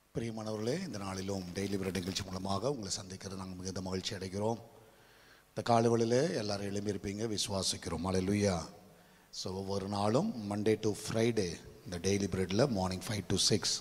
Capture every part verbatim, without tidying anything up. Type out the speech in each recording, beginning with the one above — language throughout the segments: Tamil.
பிரியமானவர்களே, இந்த நாளிலும் டெய்லி பிரெட் நிகழ்ச்சி மூலமாக உங்களை சந்திக்கிறது நாங்கள் மிகுந்த மகிழ்ச்சி அடைகிறோம். இந்த காலைகளில் எல்லாரும் எழும்பியிருப்பீங்க விசுவாசிக்கிறோம். அல்லேலூயா. ஸோ ஒவ்வொரு நாளும் மண்டே டு ஃப்ரைடே இந்த டெய்லி பிரெட்டில் மார்னிங் ஃபைவ் டு சிக்ஸ்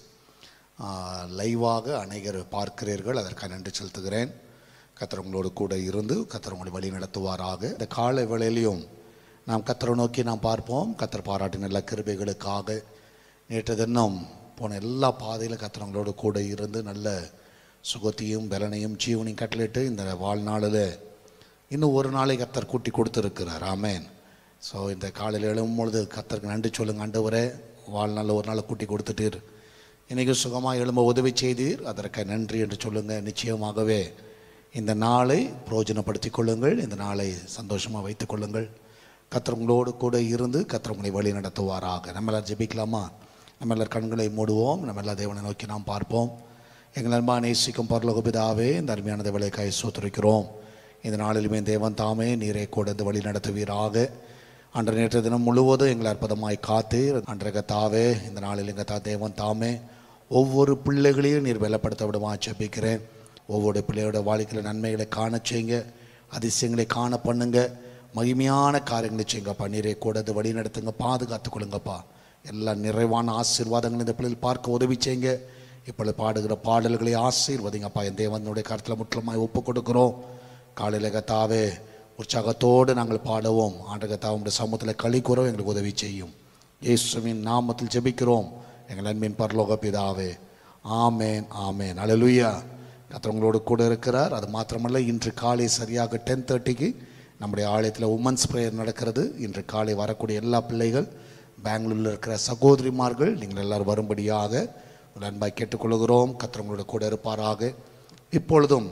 லைவாக அநேகர் பார்க்கிறீர்கள். அதற்காக நன்றி செலுத்துகிறேன். கர்த்தர் உங்களோடு கூட இருந்து கர்த்தர் உங்களை வழி நடத்துவாராக. இந்த காலை வேளையிலையும் நாம் கர்த்தரை நோக்கி நாம் பார்ப்போம். கர்த்தர் பாராட்டின நல்ல கிருபைகளுக்காக நேற்று தினம் போன எல்லா பாதையிலும் கர்த்தர் உங்களோடு கூட இருந்து நல்ல சுகத்தையும் பலனையும் ஜீவனையும் கட்டளிட்டு இந்த வாழ்நாளில் இன்னும் ஒரு நாளை கர்த்தர் கூட்டி கொடுத்துருக்கிறார். ஆமேன். ஸோ இந்த காலையில் எழும்பும் பொழுது கர்த்தருக்கு நன்றி சொல்லுங்க. ஆண்டவரே, வாழ்நாளில் ஒரு நாளை கூட்டி கொடுத்துட்டீர், இன்றைக்கி சுகமாக எழும்ப உதவி செய்தீர், அதற்கு நன்றி என்று சொல்லுங்கள். நிச்சயமாகவே இந்த நாளை பிரயோஜனப்படுத்தி கொள்ளுங்கள். இந்த நாளை சந்தோஷமாக வைத்துக் கொள்ளுங்கள். கர்த்தர் உங்களோடு கூட இருந்து கர்த்தர் உங்களை வழி நடத்துவாராக. நம்ம எல்லோரும் ஜெபிக்கலாமா? நம்ம எல்லார் கண்களை மூடுவோம். நம்ம எல்லா தேவனை நோக்கி நாம் பார்ப்போம். எங்கள் அன்பா நேசிக்கும் பரலோக பிதாவே, இந்த அருமையான தேவலைக்காய் சோத்திருக்கிறோம். இந்த நாளிலுமே தேவன் தாமே நீரை கொடுத்து வழி நடத்துவீராக. அன்று நேற்று தினம் முழுவதும் எங்களை அற்புதமாய் காத்து அன்றைய தாவே இந்த நாளில் எங்கள் தா தேவன் தாமே ஒவ்வொரு பிள்ளைகளையும் நீர் வெள்ளப்படுத்த விடுமா ஜெபிக்கிறேன். ஒவ்வொரு பிள்ளையோட வாழ்க்கையில் நன்மைகளை காண செய்யுங்க, அதிசயங்களை காண பண்ணுங்க, மகிமையான காரியங்களை செய்யுங்கப்பா. நீரை கொடுத்து வழி நடத்துங்க, பாதுகாத்து கொள்ளுங்கப்பா. எல்லா நிறைவான ஆசீர்வாதங்கள் இந்த பிள்ளைகள் பார்க்க உதவி செய்யுங்க. இப்பொழுது பாடுகிற பாடல்களை ஆசீர்வதிங்கப்பா. என் தேவனுடைய கருத்தில் முற்றிலுமாய் ஒப்பு கொடுக்குறோம். காலையில் கத்தாவே உற்சாகத்தோடு நாங்கள் பாடுவோம். ஆண்டு கத்தாவுடைய சமூகத்தில் களி கூறவும் எங்களுக்கு உதவி செய்யும். இயேசுவின் நாமத்தில் ஜெபிக்கிறோம் எங்கள் அன்பின் பரலோக பிதாவே. ஆமேன், ஆமேன். அல்லேலூயா. கர்த்தர் உங்களோடு கூட இருக்கிறார். அது மாத்திரமல்ல, இன்று காலை சரியாக டென் தேர்ட்டிக்கு நம்முடைய ஆலயத்தில் உமன்ஸ் ப்ரேயர் நடக்கிறது. இன்று காலை வரக்கூடிய எல்லா பிள்ளைகள், பெங்களூரில் இருக்கிற சகோதரிமார்கள், நீங்கள் எல்லோரும் வரும்படியாக ஒரு அன்பாய் கேட்டுக்கொள்கிறோம். கர்த்தர் உங்களோட கூட இருப்பாராக. இப்பொழுதும்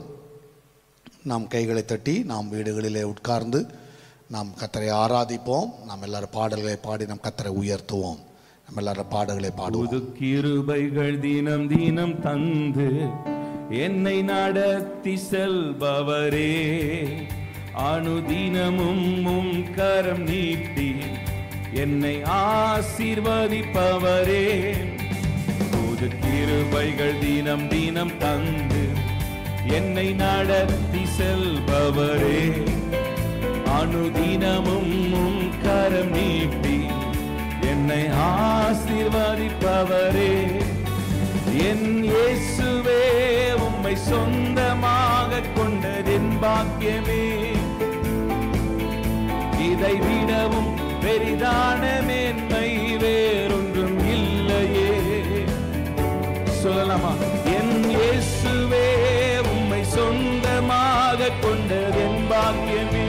நாம் கைகளை தட்டி நாம் வீடுகளிலே உட்கார்ந்து நாம் கர்த்தரை ஆராதிப்போம். நாம் எல்லாரும் பாடல்களை பாடி நாம் கர்த்தரை உயர்த்துவோம். நம்ம எல்லாரும் பாடல்களை பாடுவோம். கிருபைகள் தினம் தினம் தந்து என்னை நடத்தி செல்பவரே, அனுதினமும் உம் கரம் நீட்டி என்னை ஆசீர்வதிப்பவரே. புது கிருபைகள் தினம் தினம் தந்து என்னை நடத்தி செல்பவரே, அனுதினமும் உம் கரம் நீட்டி என்னை ஆசீர்வதிப்பவரே. என் இயேசுவே, உம்மை சொந்தமாக கொண்டதென் பாக்கியமே, இதை விடவும் பெரிதான மேன்மை வேறொன்றும் இல்லையே. சொல்லலாமா? என் இயேசுவே, உம்மை சொந்தமாக கொண்டதென் பாக்கியமே,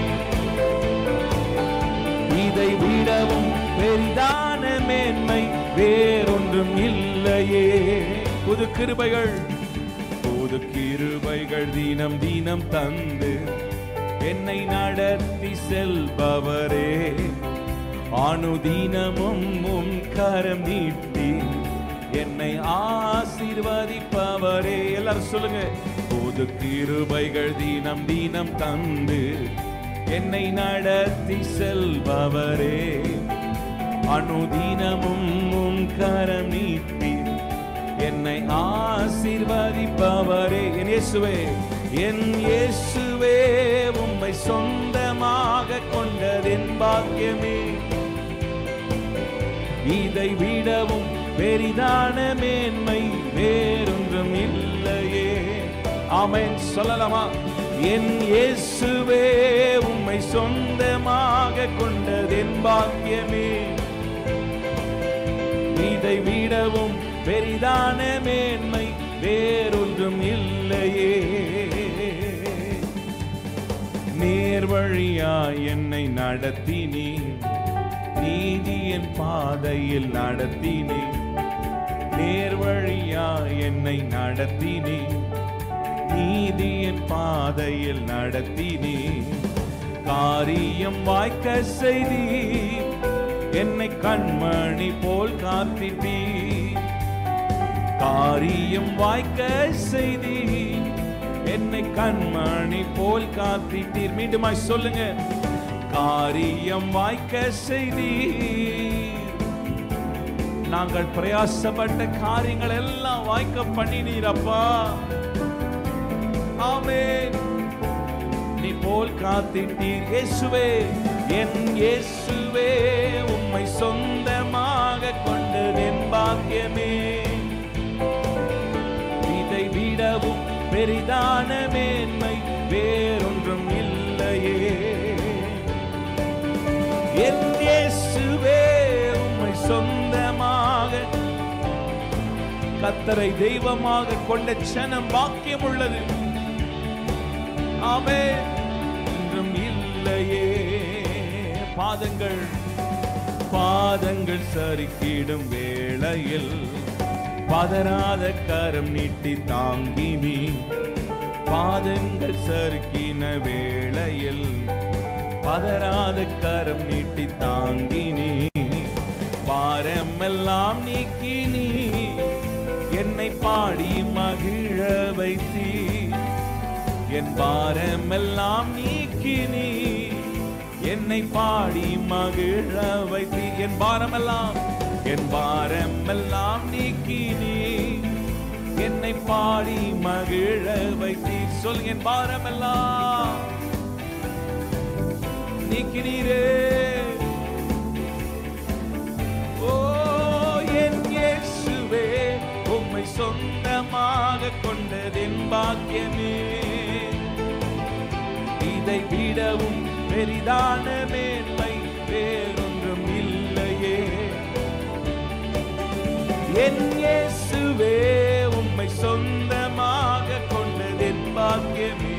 இதை விடவும் பெரிதான மேன்மை வேறொன்றும் இல்லையே. புது கிருபைகள் புது கிருபைகள் தினம் தினம் தந்து என்னை நடத்தி செல்பவரே, அனுதினமும் உம் கரம் நீட்டி என்னை ஆசீர்வதிப்பவரே. எல்லாரும் சொல்லுங்க. புது கிருபைகள் தினம் தினம் தந்து என்னை நடத்தி செல்பவரே, அனுதினமும் உம் கரம் நீட்டி என்னை ஆசீர்வதிப்பவரே. என் இயேசுவே, என் இயேசுவே, உம்மை சொந்தமாக கொண்டதென் பாக்கியமே, இதை விடவும் பெரிதான மேன்மை வேறொன்றும் இல்லையே. ஆமென். சொல்லலாமா? என் இயேசுவே, உம்மை சொந்தமாக கொண்டதென் பாக்கியமே, இதை விடவும் பெரிதான மேன்மை வேறொன்றும் இல்லையே. நேர்வழியாய் என்னை நடத்தினீர், நீதியின் பாதையில் நடத்தினீர். நேர்வழியாய் என்னை நடத்தினீர், நீதியின் பாதையில் நடத்தினீர். காரியம் வாய்க்க செய்தீர், என்னை கண்மணி போல் காத்திட்டீர். காரியம் வாய்க்க செய்தீர், என்னை கண்மணி போல் காத்திட்டீர். மீண்டுமாய் சொல்லுங்க. காரியம் வாய்க்க செய்தீர், நாங்கள் பிரயாசப்பட்ட காரியங்கள் எல்லாம் வாய்க்க பண்ணினீரப்பா. ஆமென். நீ போல் காத்திட்டீர் இயேசுவே, என் இயேசுவே, உம்மை சொந்தமாக கொண்டதென் பாக்கியமே. இதை விடவும் பெரிதான மேன்மை வேறொன்றும் இல்லையே. என் இயேசுவே, உம்மை சொந்தமாக கர்த்தரை தெய்வமாக கொண்ட சனம் பாக்கியம் உள்ளது. ஆமென். ஒன்றும் இல்லையே. பாதங்கள் பாதங்கள் சரிக்கிடும் வேளையில் பதறாத கரம் நீட்டி தாங்கினி. பாதங்கள் சறுக்கின வேளையில் பதறாத கரம் நீட்டி தாங்கினி. பாரமெல்லாம் நீக்கினி, என்னை பாடி மகிழ வைத்தீ. என் பாரமெல்லாம் நீக்கினி, என்னை பாடி மகிழ வைத்தீ. என் பாரமெல்லாம் என் பாரமெல்லாம் நீக்கினி, என்னை பாடி மகிழ வைத்தீ. சொல், என் பாரமெல்லாம் நீக்கினீரே. ஓ என் இயேசுவே, உம்மை சொந்தமாக கொண்டதென் பாக்கியமே. இதை விடவும் பெரிதான மேன்மை வேறொன்றும் இல்லையே. என் இயேசுவே, உம்மை சொந்தமாக கொண்டதென் பாக்கியமே.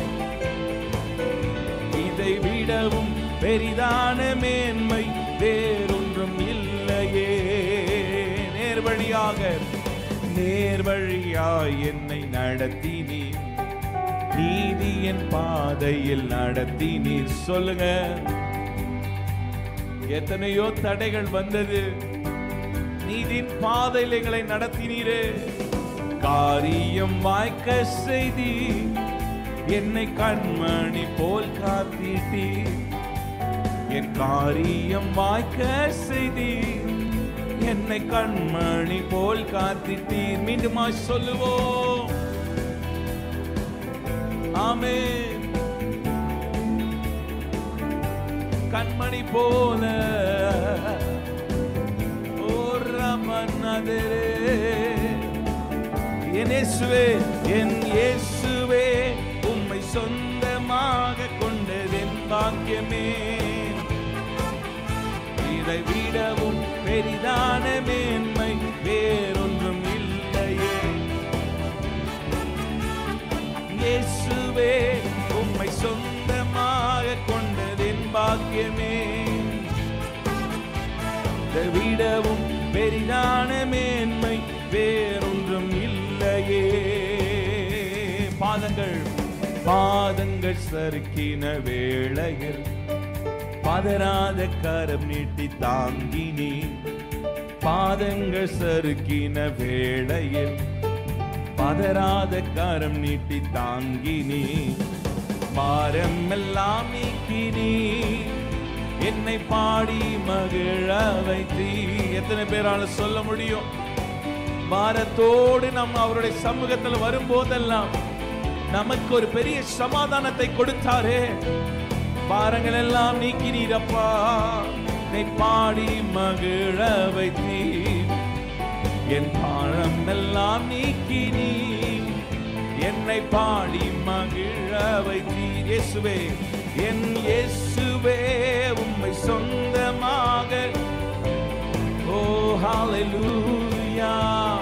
இதை விடவும் பெரிதான மேன்மை வேறொன்றும் இல்லையே. நேர்வழியாக நேர்வழியாய் என்னை நடத்தினீர், நீதியின் பாதையில் நடத்தினீர். சொல்லுங்க, எத்தனையோ தடைகள் வந்தது, நீதியின் பாதையில் எங்களை நடத்தினீரே. காரியம் வாய்க்க செய்தி, என்னை கண்மணி போல் காத்திட்டீ. என் காரியம் வாய்க்க செய்தி, என்னை கண்மணி போல் காத்திட்டீர். மீண்டுமா சொல்லுவோம். ஆமென். கண்மணி போல ஓ ரமனதரே. என் இயேசுவே, என் இயேசுவே, உம்மை சொந்தமாக கொண்டதென் பாக்கியமே. இதை விடவும் பெரிதான மேன்மை வேறொன்றும் இல்லையே. இயேசுவே, உம்மை சொந்தமாக கொண்டதென் பாக்கியமே. இதை விடவும் பெரிதான மேன்மை வேறொன்றும் இல்லையே. பாதங்கள் பாதங்கள் சறுக்கின வேளையில் பதறாத கரம் நீட்டி தாங்கினி. பாதங்கள் சறுக்கின வேளையில் பதறாத கரம் நீட்டி தாங்கினி. பாரம் எல்லாம் நீக்கினி, என்னை பாடி மகிழ வைத்தீ. எத்தனை பேரால சொல்ல முடியும்? பாரத்தோடு நம்ம அவருடைய சமூகத்தில் வரும்போதெல்லாம் நமக்கு ஒரு பெரிய சமாதானத்தை கொடுத்தாரே. பாரங்கள் எல்லாம் நீக்கினீரப்பா, என்னை பாடி மகிழ வைத்தீ. என் பாரம் எல்லாம் நீக்கினீ, என்னை பாடி மகிழ வைத்தீ. இயேசுவே, என் இயேசுவே, உம்மை சொந்தமாக. ஓ ஹalleluya.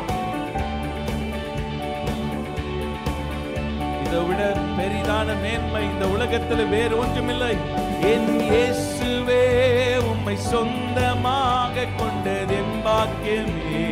இதை விட பெரிதான மேன்மை இந்த உலகத்தில் வேறு ஒன்றுமில்லை. என் இயேசுவே, உம்மை சொந்தமாக கொண்டதென் பாக்கியமே.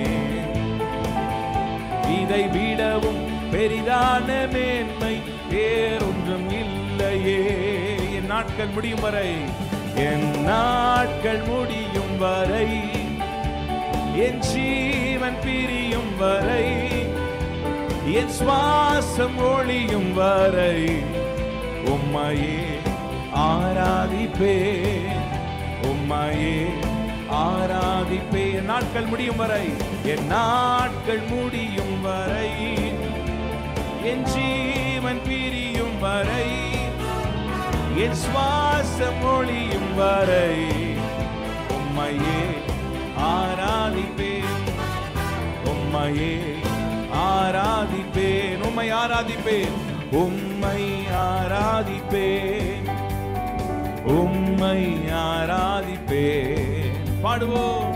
இதை விடவும் பெரிதான மேன்மை வேறொன்றும் இல்லையே. என் நாட்கள் முடியும் வரை, என் நாட்கள் முடியும் வரை, என் ஜீவன் பிரியும் வரை, என் சுவாசம் ஒளியும் வரை உம்மையே ஆராதிப்பே, உம்மையே ஆராதிப்பே. என் நாட்கள் முடியும் வரை, என் நாட்கள் முடியும் வரை, என் ஜீவன் பிரியும் வரை, என் சுவாசம் ஒளியும் வரை உம்மையே ஆராதிப்பேன், உம்மையே ஆராதிப்பேன், உம்மை ஆராதிப்பேன், உம்மை ஆராதிப்பேன், உம்மை ஆராதிப்பேன். பாடுவோம்.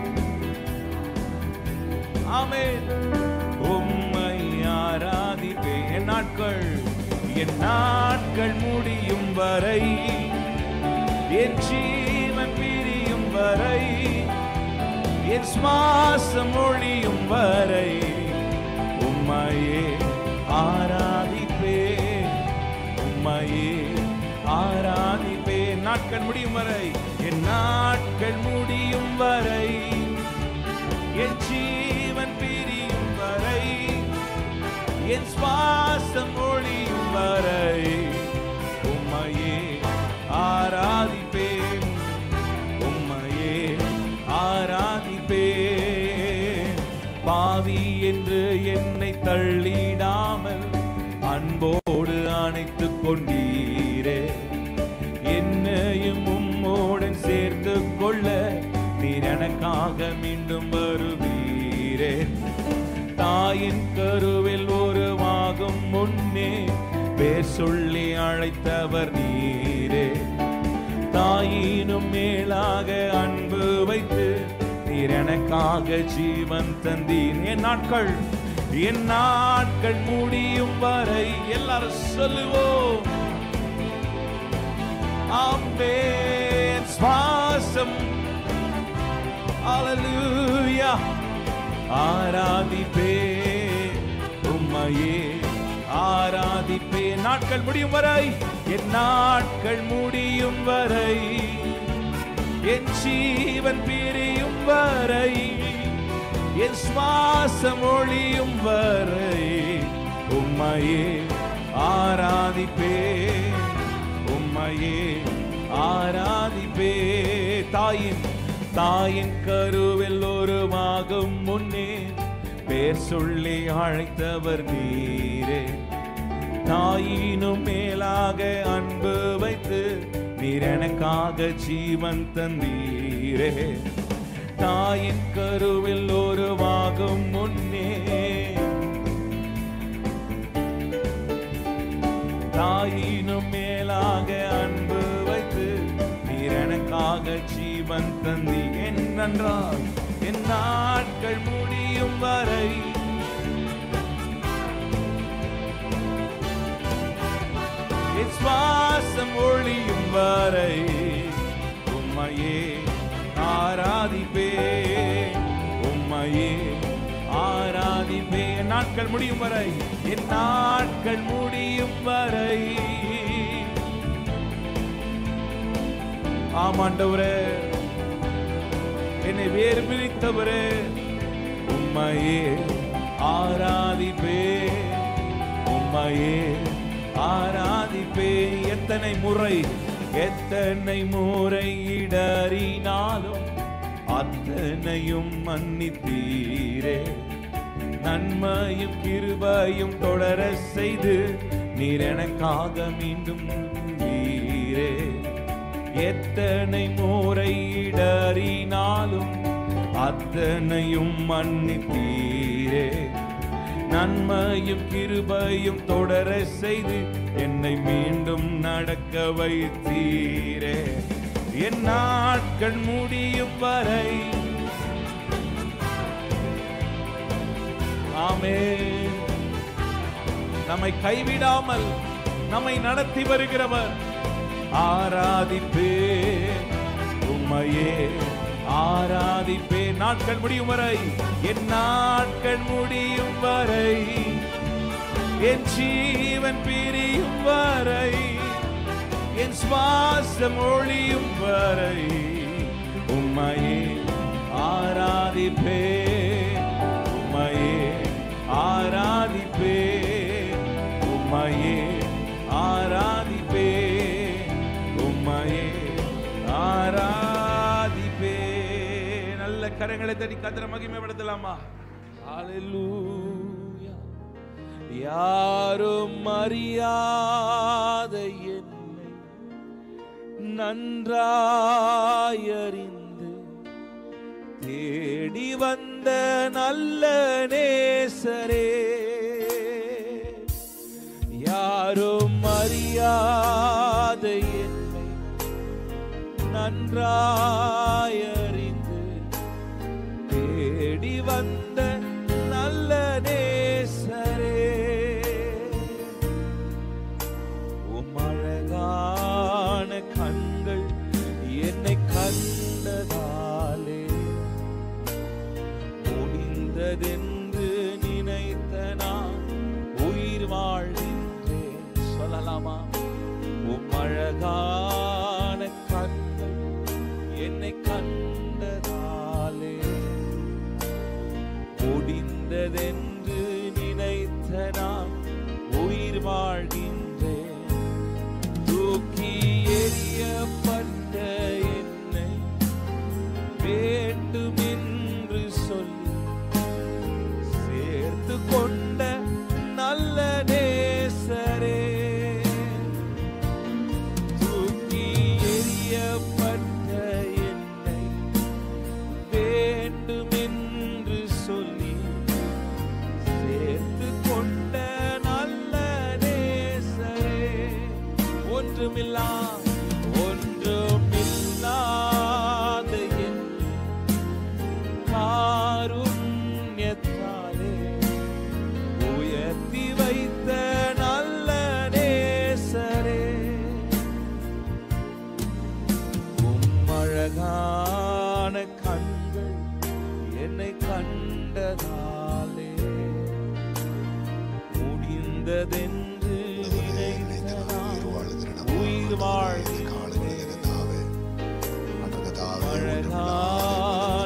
ஆமென். உம்மை ஆராதிப்பேன். என் நாட்கள் என் நாட்கள் முடியும் வரை, என் ஜீவன் பிரியும் வரை, என் சுவாசம் ஒளியும் வரை உம்மையே ஆராதிப்பேன், உம்மையே ஆராதிப்பேன். நாட்கள் முடியும் வரை, என் நாட்கள் முடியும் வரை, என் ஜீவன் பிரியும் வரை, என் சுவாசம் ஒளியும் வரை உம்மையே ஆராதிப்பேன், உம்மையே ஆராதிப்பேன். பாவி என்று என்னை தள்ளிடாமல் அன்போடு அணைத்துக் கொண்டீரே, என்னையும் உம்மோடன் சேர்த்து கொள்ள நீர் எனக்காக மீண்டும் வருவீரே. தாயின் கருவில் உருவாகும் முன்னே பேர் சொல்லி அழைத்தவர் நீரே, தாயினும் மேலாக அன்பு வைத்து நீர் எனக்காக ஜீவன் தந்தீர். என் நாட்கள் என் நாட்கள் முடியும் வரை, எல்லாரும் சொல்லுவோம். ஆமென். சுவாசம் அல்லேலூயா ஆராதிப்பேன், உம்மையே ஆராதிப்பேன். நாட்கள் முடியும் வரை, என் நாட்கள் முடியும் வரை, என் ஜீவன் பிரியும் வரை, என் சுவாசம் ஒளியும் வரை உம்மையே ஆராதிப்பேன், உம்மையே ஆராதிப்பேன். தாயின் தாயின் கருவில் உருவாகும் முன்னே பேர் சொல்லி அழைத்தவர் நீரே, தாயினும் மேலாக அன்பு வைத்து நீர் எனக்காக ஜீவன் தந்தீரே. தாயின் கருவில் உருவாகும் முன்னே, தாயினும் மேலாக அன்பு வைத்து நீர் எனக்காக ஜீவன் தந்தி. என்னென்றால் என் நாட்கள் முடியும் வரை, என் சுவாசம் ஒளியும் வரை உம்மையே ஆராதிப்பேன், உம்மையே ஆராதிப்பேன். நாட்கள் முடியும் வரை, என் நாட்கள் முடியும் வரை. ஆமாண்டவரே, என்னை வேறு பிரித்தவரே, உம்மையே ஆராதிப்பேன், உம்மையே ஆராதிப்பேன். எத்தனை முறை எத்தனை முறை இடறினாலும் அத்தனையும் மன்னித்தீரே, நன்மையும் கிருபையும் தொடர செய்து நீர் எனக்காக மீண்டும் நீரே. எத்தனை முறை இடறினாலும் அத்தனையும் மன்னித்தீரே, நன்மையும் கிருபையும் தொடர செய்து என்னை மீண்டும் நடக்க வைத்தீரே. என் நாட்கள் முடியும் வரை, ஆமென். நம்மை கைவிடாமல் நம்மை நடத்தி வருகிறவர், ஆராதிப்பேன், உம்மையே ஆராதிப்பேன். நாட்கள் முடியும் வரை, என் நாட்கள் முடியும் வரை, என் ஜீவன் பிரியும் வரை, என் சுவாசம் ஒளியும் வரை உம்மையே ஆராதிப்பேன், உம்மையே ஆராதிப்பேன், உம்மையே ஆராதிப்பேன், உம்மையே ஆராதிப்பேன். நல்ல கரங்களை தட்டி கர்த்தரை மகிமைப்படுத்தலாமா? ஹல்லேலூயா. யாரும் அறியாத என்னை நன்றாயறிந்து தேடி வந்த நல்ல நேசரே, யாரும் அறியாத என்னை நன்றாயறிந்து தேடி வந்த நல்ல நேசரே, உம் அழகான கண்கள் என்னை கண்டதாலே முடிந்ததென்று நினைத்த நான் உயிர் வாழ்கின்றேன். சொல்லலாமா? உம் அழகான கண்கள் என்னை கண்டதாலே முடிந்ததென்று நினைத்த நான் உயிர் வாழ்கின்றேன். தூக்கி எறியப்பட்ட என்னை வேண்டுமென்று சொல்லி சேர்த்து கொண்ட நல்ல நேசரே, தூக்கி எறியப்பட்ட என்னை வேண்டுமென்று சொல்லி சேர்த்து கொண்ட நல்ல நேசரே, ஒன்றுமில்லா ஒன்றுமில்லாத என் காருண்யத்தாலே உயர்த்தி வைத்த நல்ல நேசரே, உம் அழகான கண்கள் என்னை கண்டதாலே முடிந்ததென்று நினைத்த நான் உயிர் வாழ்கின்றேன். அழகான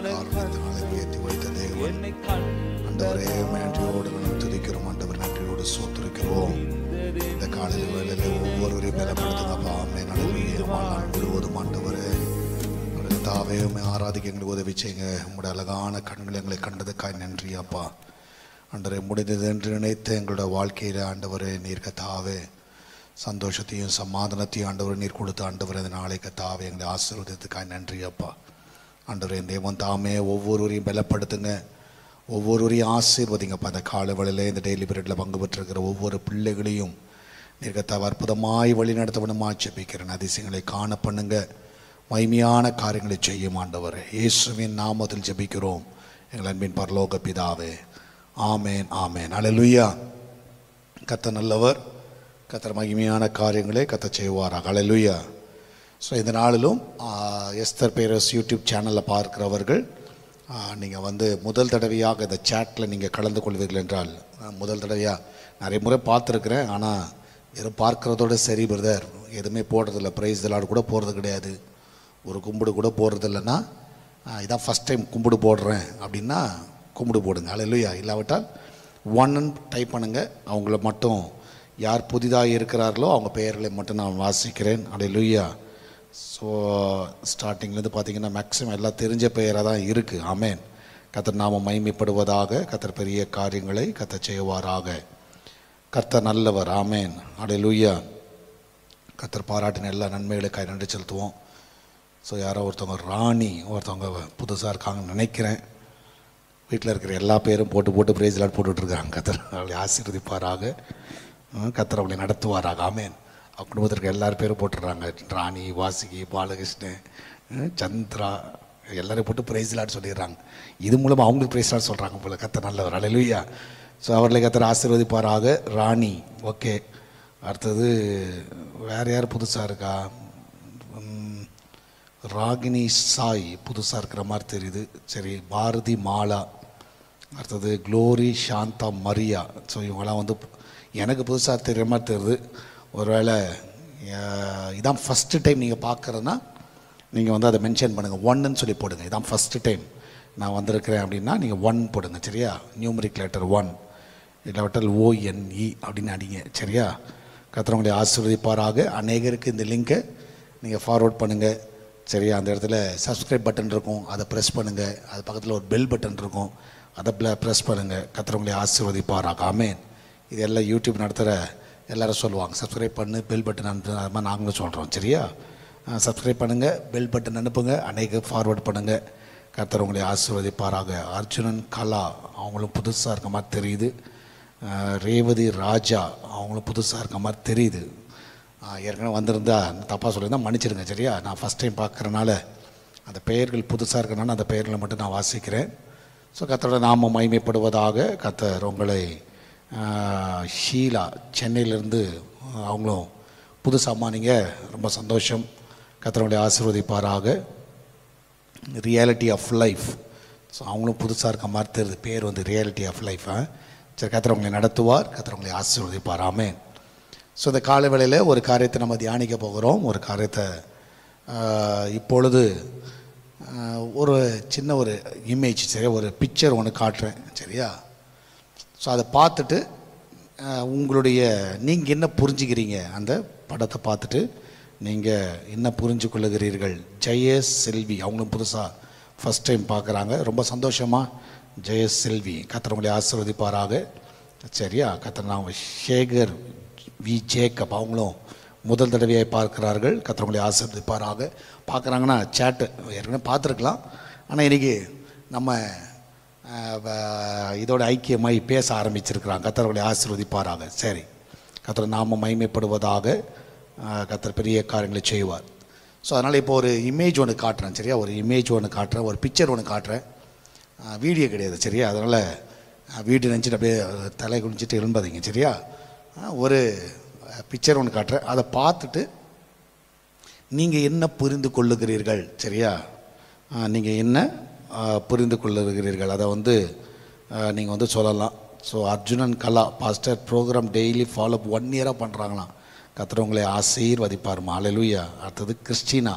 என்னை ஆண்டவரே, நன்றியோடு நாம் துதிக்கிறோம். ஆண்டவர், நன்றியோடு சோத்திருக்கிறோம். இந்த காலையில் வேளையில ஒவ்வொருவரையும் பலப்படுத்துங்கப்பா. ஆமென். ஹல்லேலூயா. வாழ்நாள் முழுவதும் ஆண்டவரே தாவே உம்மை ஆராதிக்க எங்களுக்கு உதவி செய்யுங்க. உங்களுடைய அழகான கண்கள் எங்களை கண்டதுக்காய் நன்றி அப்பா. ஆண்டவரே, முடிந்தது என்று நினைத்து எங்களுடைய வாழ்க்கையில் ஆண்டவரே நீர் கத்தாவே சந்தோஷத்தையும் சமாதானத்தையும் ஆண்டவரை நீர் கொடுத்த ஆண்டவரே இந்த நாளை கத்தாவே எங்களை ஆசீர்வதித்ததுக்காய் நன்றி அப்பா. ஆண்டவரே, தேவன் தாமே ஒவ்வொருவரையும் பலப்படுத்துங்க, ஒவ்வொருவரையும் ஆசீர்வதிங்கப்பா. அந்த கால வேளையிலே இந்த டெய்லி பீரியடில் பங்கு பெற்றிருக்கிற ஒவ்வொரு பிள்ளைகளையும் நீர் கத்தாவே அற்புதமாய் வழி நடத்தவனுமா ஜெபிக்கிறேன். அதிசயங்களை காண பண்ணுங்க, மகிமையான காரியங்களை செய்யும் ஆண்டவரே. இயேசுவின் நாமத்தில் ஜெபிக்கிறோம் எங்கள் அன்பின் பரலோக பிதாவே. ஆமேன், ஆமேன். ஹல்லேலூயா. கர்த்தர் நல்லவர், கர்த்தர் மகிமையான காரியங்களை கர்த்தர் செய்வாராக. ஹல்லேலூயா. ஸோ இந்த நாளிலும் எஸ்தர் பேரஸ் யூடியூப் சேனலில் பார்க்கிறவர்கள் நீங்கள் வந்து முதல் தடவையாக இந்த சேட்டில் நீங்கள் கலந்து கொள்வீர்கள் என்றால், முதல் தடவையாக நிறைய முறை பார்த்துருக்குறேன், ஆனால் வெறும் பார்க்குறதோட சரி பிரதர், எதுவுமே போடுறதில்ல, ப்ரைஸ் விளாடு கூட போடுறது கிடையாது, ஒரு கும்பிடு கூட போடுறது இல்லைன்னா இதான் ஃபஸ்ட் டைம் கும்பிடு போடுறேன் அப்படின்னா கும்பிடு போடுங்க. ஹல்லேலூயா. இல்லாவிட்டால் ஒன்னு டைப் பண்ணுங்கள். அவங்கள மட்டும் யார் புதிதாக இருக்கிறார்களோ அவங்க பெயர்களை மட்டும் நான் வாசிக்கிறேன். ஹல்லேலூயா. ஸோ ஸ்டார்டிங்லேருந்து பார்த்தீங்கன்னா மேக்ஸிமம் எல்லாம் தெரிஞ்ச பெயராக தான் இருக்குது. ஆமேன். கர்த்தர் நாம மகிமைப்படுவதாக. கர்த்தர் பெரிய காரியங்களை கர்த்தர் செய்வாராக. கர்த்தர் நல்லவர். ஆமேன். ஹல்லேலூயா. கர்த்தர் பாராட்டின எல்லா நன்மைகளுக்காக நன்றி செலுத்துவோம். ஸோ யாரோ ஒருத்தவங்க ராணி ஒருத்தவங்க புதுசாக இருக்காங்கன்னு நினைக்கிறேன். வீட்டில் இருக்கிற எல்லா பேரும் போட்டு போட்டு பிரேஸ் லாட் போட்டுட்ருக்காங்க. கர்த்தர் அவளை ஆசீர்வதிப்பாராக. கர்த்தர் அவளை நடத்துவாராக. ஆமேன். அவங்க குடும்பத்திற்கு எல்லாரும் பேரும் போட்டுடுறாங்க. ராணி, வாசுகி, பாலகிருஷ்ணன், சந்திரா எல்லாரையும் போட்டு பிரைஸ் லாட் சொல்லிடுறாங்க. இது மூலமாக அவங்களுக்கு பிரைஸ் லாட் சொல்கிறாங்க போல. கர்த்தர் நல்லவர். ஹல்லேலூயா. ஸோ அவர்களை கர்த்தர் ஆசீர்வதிப்பாராக. ராணி ஓகே. அடுத்தது வேறு யார் புதுசாக இருக்கா? ராகினி சாய் புதுசாக இருக்கிற மாதிரி தெரியுது. சரி, பாரதி மாலா, அடுத்தது க்ளோரி, சாந்தா, மரியா. ஸோ இவங்களாம் வந்து எனக்கு புதுசாக தெரிகிற மாதிரி தெரியுது. ஒருவேளை இதான் ஃபஸ்ட்டு டைம் நீங்கள் பார்க்குறதுனா நீங்கள் வந்து அதை மென்ஷன் பண்ணுங்கள். ஒன்னுன்னு சொல்லி போடுங்க. இதான் ஃபஸ்ட்டு டைம் நான் வந்திருக்கிறேன் அப்படின்னா நீங்கள் ஒன் போடுங்க. சரியா? நியூமரிக் லெட்டர் ஒன், இல்லாவிட்டால் ஓஎன்இ அப்படின்னு அடிங்க. சரியா? கர்த்தர் உங்களை ஆசீர்வதிப்பாராக. அநேகருக்கு இந்த லிங்கை நீங்கள் ஃபார்வர்ட் பண்ணுங்கள். சரியா? அந்த இடத்துல சப்ஸ்கிரைப் பட்டன் இருக்கும், அதை ப்ரெஸ் பண்ணுங்கள். அது பக்கத்தில் ஒரு பெல் பட்டன் இருக்கும், அதை ப்ரெஸ் பண்ணுங்கள். கர்த்தர் உங்களை ஆசீர்வதிப்பாராக. ஆமென். இது எல்லாம் யூடியூப் நடத்துகிற எல்லோரும் சொல்லுவாங்க, சப்ஸ்கிரைப் பண்ணு, பெல் பட்டன் அனுப்பு. அது மாதிரி நாங்களும் சொல்கிறோம். சரியா? சப்ஸ்கிரைப் பண்ணுங்கள், பெல் பட்டன் அனுப்புங்க, அநேக ஃபார்வர்ட் பண்ணுங்கள். கர்த்தர் உங்களை ஆசீர்வதிப்பாராக. அர்ஜுனன் கலா அவங்களும் புதுசாக இருக்க மாதிரி தெரியுது. ரேவதி ராஜா அவங்களும் புதுசாக இருக்க மாதிரி தெரியுது. ஏற்கனவே வந்திருந்தா தப்பாக சொல்லியிருந்தால் மன்னிச்சிடுங்க. சரியா? நான் ஃபஸ்ட் டைம் பார்க்குறனால அந்த பெயர்கள் புதுசாக இருக்கிறனால அந்த பெயர்களை மட்டும் நான் வாசிக்கிறேன். ஸோ கர்த்தரோட நாம மகிமைப்படுவதாக. கர்த்தர் உங்களை ஷீலா சென்னையிலேருந்து அவங்களும் புதுசாக நீங்கள் ரொம்ப சந்தோஷம். கர்த்தருடைய ஆசீர்வதிப்பாராக. ரியாலிட்டி ஆஃப் லைஃப், ஸோ அவங்களும் புதுசாக இருக்க மாதிரி தெரியுது. பேர் வந்து ரியாலிட்டி ஆஃப் லைஃப். சரி, கர்த்தர் உங்களை நடத்துவார், கர்த்தர் உங்களை ஆசீர்வதிப்பார். ஆமென். ஸோ இந்த காலை வேளையில் ஒரு காரியத்தை நம்ம தியானிக்க போகிறோம். ஒரு காரியத்தை இப்பொழுது ஒரு சின்ன ஒரு இமேஜ், சரியா, ஒரு பிக்சர் ஒன்று காட்டுறேன். சரியா? ஸோ அதை பார்த்துட்டு உங்களுடைய நீங்கள் என்ன புரிஞ்சுக்கிறீங்க, அந்த படத்தை பார்த்துட்டு நீங்கள் என்ன புரிஞ்சு கொள்ளுகிறீர்கள். ஜெயஸ் செல்வி அவங்களும் புதுசாக ஃபஸ்ட் டைம் பார்க்குறாங்க. ரொம்ப சந்தோஷமாக. ஜெயஸ் செல்வி, கர்த்தர் உங்களை ஆசீர்வதிப்பாராக. சரியா? கர்த்தர் நான் சேகர் வி ஜேக்கப் அவங்களும் முதல் தடவையாக பார்க்கிறார்கள். கர்த்தர் உங்களை ஆசீர்வதிப்பாராக. பார்க்குறாங்கன்னா சேட்டு ஏற்கனவே பார்த்துருக்கலாம், ஆனால் இன்றைக்கி நம்ம இதோட ஐக்கியமாய் பேச ஆரம்பிச்சிருக்கிறாங்க. கர்த்தர் உங்களை ஆசீர்வதிப்பாராக. சரி, கர்த்தர் நாம மகிமைப்படுவதாக. கர்த்தர் பெரிய காரியங்களை செய்வார். ஸோ அதனால் இப்போ ஒரு இமேஜ் ஒன்று காட்டுறேன். சரியா? ஒரு இமேஜ் ஒன்று காட்டுறேன், ஒரு பிக்சர் ஒன்று காட்டுறேன். வீடியோ கிடையாது. சரியா? அதனால் வீடியோ நினச்சிட்டு அப்படியே தலை குளிச்சுட்டு எழும்பாதீங்க. சரியா? ஒரு பிக்சர் ஒன்று காட்டுறேன், அதை பார்த்துட்டு நீங்கள் என்ன புரிந்து கொள்ளுகிறீர்கள். சரியா? நீங்கள் என்ன புரிந்து கொள்ளுகிறீர்கள் அதை வந்து நீங்கள் வந்து சொல்லலாம். So Arjunan Kala pastor program daily follow up one இயராக பண்ணுறாங்களாம். கர்த்தர் உங்களை ஆசீர்வதிப்பாருமா. ஹல்லேலூயா. அடுத்தது கிறிஸ்டினா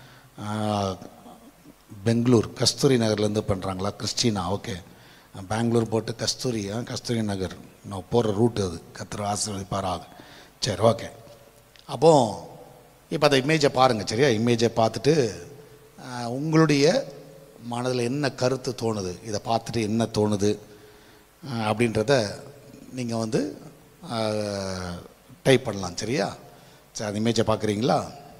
பெங்களூர் கஸ்தூரி நகர்லேருந்து பண்ணுறாங்களா? Christina, okay. பெங்களூர் போட்டு கஸ்தூரி கஸ்தூரி நகர் நான் போகிற ரூட்டு அது. கர்த்தர் ஆசீர்வதிப்பாராக. சரி, ஓகே. அப்போது இப்போ அந்த இமேஜை பாருங்கள். சரியா? இமேஜை பார்த்துட்டு உங்களுடைய மனதில் என்ன கருத்து தோணுது, இதை பார்த்துட்டு என்ன தோணுது அப்படின்றத நீங்கள் வந்து டைப் பண்ணலாம். சரியா? சரி, அந்த இமேஜை பார்க்குறீங்களா?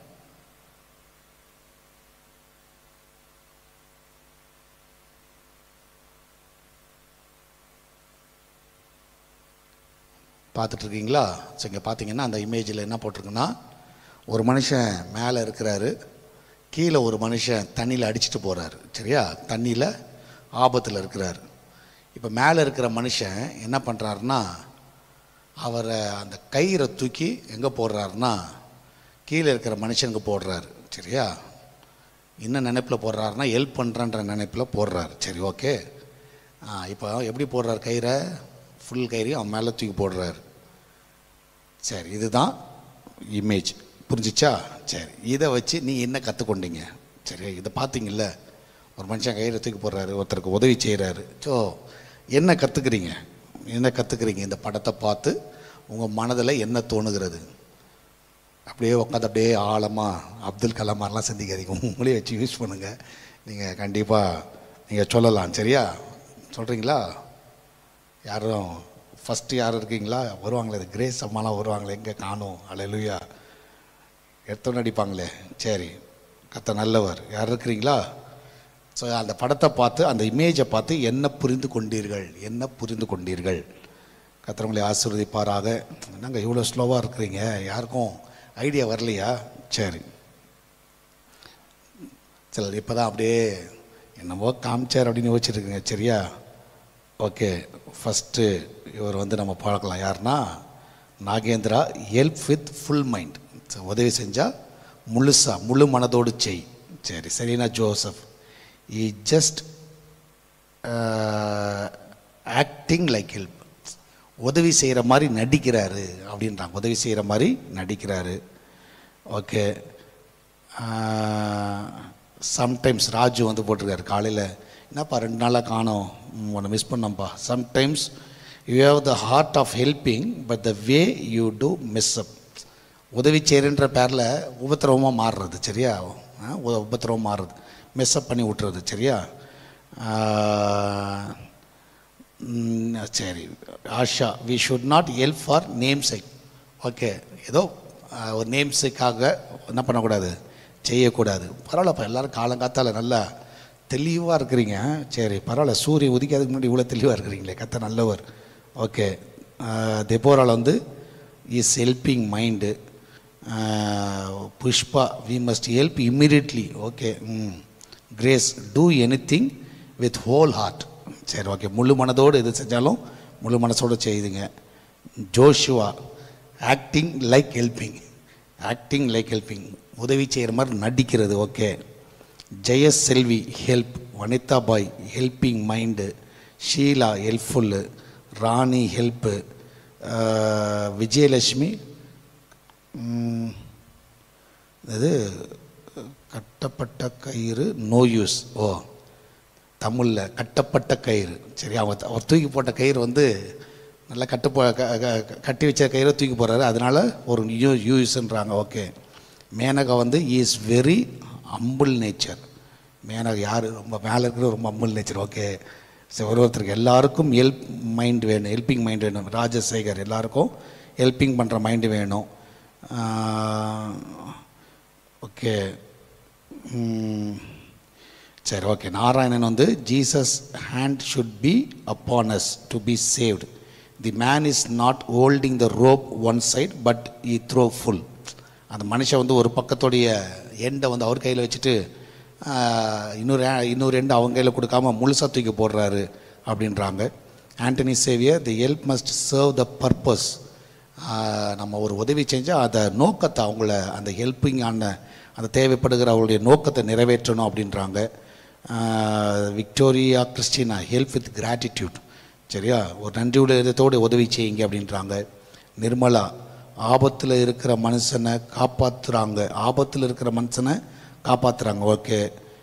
பார்த்துட்ருக்கீங்களா? ஸோ இங்கே பார்த்தீங்கன்னா அந்த இமேஜில் என்ன போட்டிருக்குன்னா, ஒரு மனுஷன் மேலே இருக்கிறாரு, கீழே ஒரு மனுஷன் தண்ணியில் அடிச்சுட்டு போகிறாரு. சரியா? தண்ணியில் ஆபத்தில் இருக்கிறார். இப்போ மேலே இருக்கிற மனுஷன் என்ன பண்ணுறாருன்னா, அவரை அந்த கயிறை தூக்கி எங்கே போடுறாருன்னா கீழே இருக்கிற மனுஷனுக்கு போடுறாரு. சரியா? என்ன நினைப்பில் போடுறாருன்னா ஹெல்ப் பண்ணுறன்ற நினைப்பில் போடுறாரு. சரி, ஓகே. இப்போ எப்படி போடுறாரு? கயிறை ஃபுல் கயிறையும் அவன் மேலே தூக்கி போடுறாரு. சரி, இதுதான் இமேஜ். புரிஞ்சிச்சா? சரி, இதை வச்சு நீ என்ன கற்றுக்கொண்டீங்க? சரி, இதை பார்த்தீங்கல்ல, ஒரு மனுஷன் கயிறை தூக்கி போடுறாரு, ஒருத்தருக்கு உதவி செய்கிறாரு. ஸோ என்ன கற்றுக்குறீங்க? என்ன கற்றுக்குறீங்க இந்த படத்தை பார்த்து? உங்கள் மனதில் என்ன தோணுகிறது? அப்படியே உட்காந்து அப்படியே ஆழமாக அப்துல் கலாம் மாதிரிலாம் சிந்திக்காதீங்க. உங்களே வச்சு யூஸ் பண்ணுங்கள். நீங்கள் கண்டிப்பாக நீங்கள் சொல்லலாம். சரியா? சொல்கிறீங்களா? யாரும் ஃபஸ்ட்டு யாரும் இருக்கீங்களா? வருவாங்களே, இது கிரேஸ் அம்மாலாம் வருவாங்களே, எங்கே காணும்? ஹல்லேலூயா. எடுத்தோன்னு அடிப்பாங்களே. சரி, கர்த்தர் நல்லவர். யார் இருக்கிறீங்களா? ஸோ அந்த படத்தை பார்த்து, அந்த இமேஜை பார்த்து என்ன புரிந்து கொண்டீர்கள்? என்ன புரிந்து கொண்டீர்கள்? கர்த்தர் உங்களை ஆசீர்வதிப்பாராக. என்னங்க இவ்வளோ ஸ்லோவாக இருக்கிறீங்க? யாருக்கும் ஐடியா வரலையா? சரி, சரி, இப்போ தான் அப்படியே என்னமோ காமிச்சார் அப்படின்னு யோசிச்சுருக்குங்க. சரியா? ஓகே. ஃபஸ்ட்டு இவர் வந்து நம்ம பார்க்கலாம். யாருன்னா Nagendra. Help with full mind, உதவி செஞ்சால் முழுசாக முழு மனதோடு செய். சரி, Serena Joseph. He just acting like help, உதவி செய்கிற மாதிரி நடிக்கிறாரு அப்படின்றாங்க. உதவி செய்கிற மாதிரி நடிக்கிறாரு. ஓகே. சம்டைம்ஸ் ராஜு வந்து போட்டிருக்காரு காலையில், என்னப்பா ரெண்டு நாளாக காணோம், உன்னை மிஸ் பண்ணப்பா. Sometimes you have the heart of helping but the way you do miss up. உதவி செய்கிறன்ற பேரில் உபத்திரவமாக மாறுறது. சரியா? உபத்திரவம் மாறுறது, மெஸ்அப் பண்ணி விட்டுறது. சரியா? சரி. Asha, we should not help for name sake. Okay, ஏதோ ஒரு நேம் சேக்காக என்ன பண்ணக்கூடாது, செய்யக்கூடாது. பரவாயில்லப்பா, எல்லோரும் காலங்காத்தால் நல்லா தெளிவாக இருக்கிறீங்க. சரி, பரவாயில்ல. சூரியன் உதிக்காதுக்கு முன்னாடி இவ்வளோ தெளிவாக இருக்கிறீங்களே, கத்த நல்லவர். ஓகே. தெபோரால் வந்து is helping mind. Pushpa, we must help immediately. Okay. Hmm Grace, do anything with whole heart. சரி, ஓகே. முழு மனதோடு எது செஞ்சாலும் முழு மனசோடு செய்துங்க. Joshua, acting like helping. Acting like helping, உதவி செய்கிற மாதிரி நடிக்கிறது. Okay. Jeyas Selvi, help. Vanitha Bai, helping mind. Sheela, helpful. Rani, help. Vijayalakshmi, இது கட்டப்பட்ட கயிறு நோ யூஸ். ஓ, தமிழில் கட்டப்பட்ட கயிறு. சரி, அவங்க அவர் தூக்கி போட்ட கயிறு வந்து நல்லா கட்டு போ கட்டி வச்ச கயிறை தூக்கி போடுறாரு, அதனால் ஒரு யூ யூஸ்ன்றாங்க. ஓகே. மேனகா வந்து is very humble nature. Menaka யார்? ரொம்ப மேலே இருக்கிற ரொம்ப அம்பிள் நேச்சர். ஓகே. சரி, ஒரு ஒருத்தருக்கு எல்லாருக்கும் ஹெல்ப் மைண்ட் வேணும், ஹெல்பிங் மைண்ட் வேணும். ராஜசேகர், எல்லாருக்கும் ஹெல்பிங் பண்ணுற மைண்டு வேணும். ஓகே. சரி, ஓகே. நாராயணன் வந்து Jesus hand should be upon us to be saved. The man is not holding the rope one side but he throw full. அந்த மனுஷன் வந்து ஒரு பக்கத்துடைய எண்டை வந்து அவர் கையில் வச்சுட்டு இன்னொரு இன்னொரு எண்டை அவங்க கையில் கொடுக்காம முழுசாக தூக்கி போடுறாரு அப்படின்றாங்க. Antony Xavier, the help must serve the purpose. நம்ம ஒரு உதவி செஞ்சால் அதை நோக்கத்தை, அவங்கள அந்த ஹெல்ப்பிங்கான அந்த தேவைப்படுகிற அவங்களுடைய நோக்கத்தை நிறைவேற்றணும் அப்படின்றாங்க. Victoria Christina, help with gratitude. சரியா? ஒரு நன்றியுடையதோடு உதவி செய்யுங்க அப்படின்றாங்க. நிர்மலா, ஆபத்தில் இருக்கிற மனுஷனை காப்பாற்றுறாங்க. ஆபத்தில் இருக்கிற மனுஷனை காப்பாற்றுறாங்க. Okay.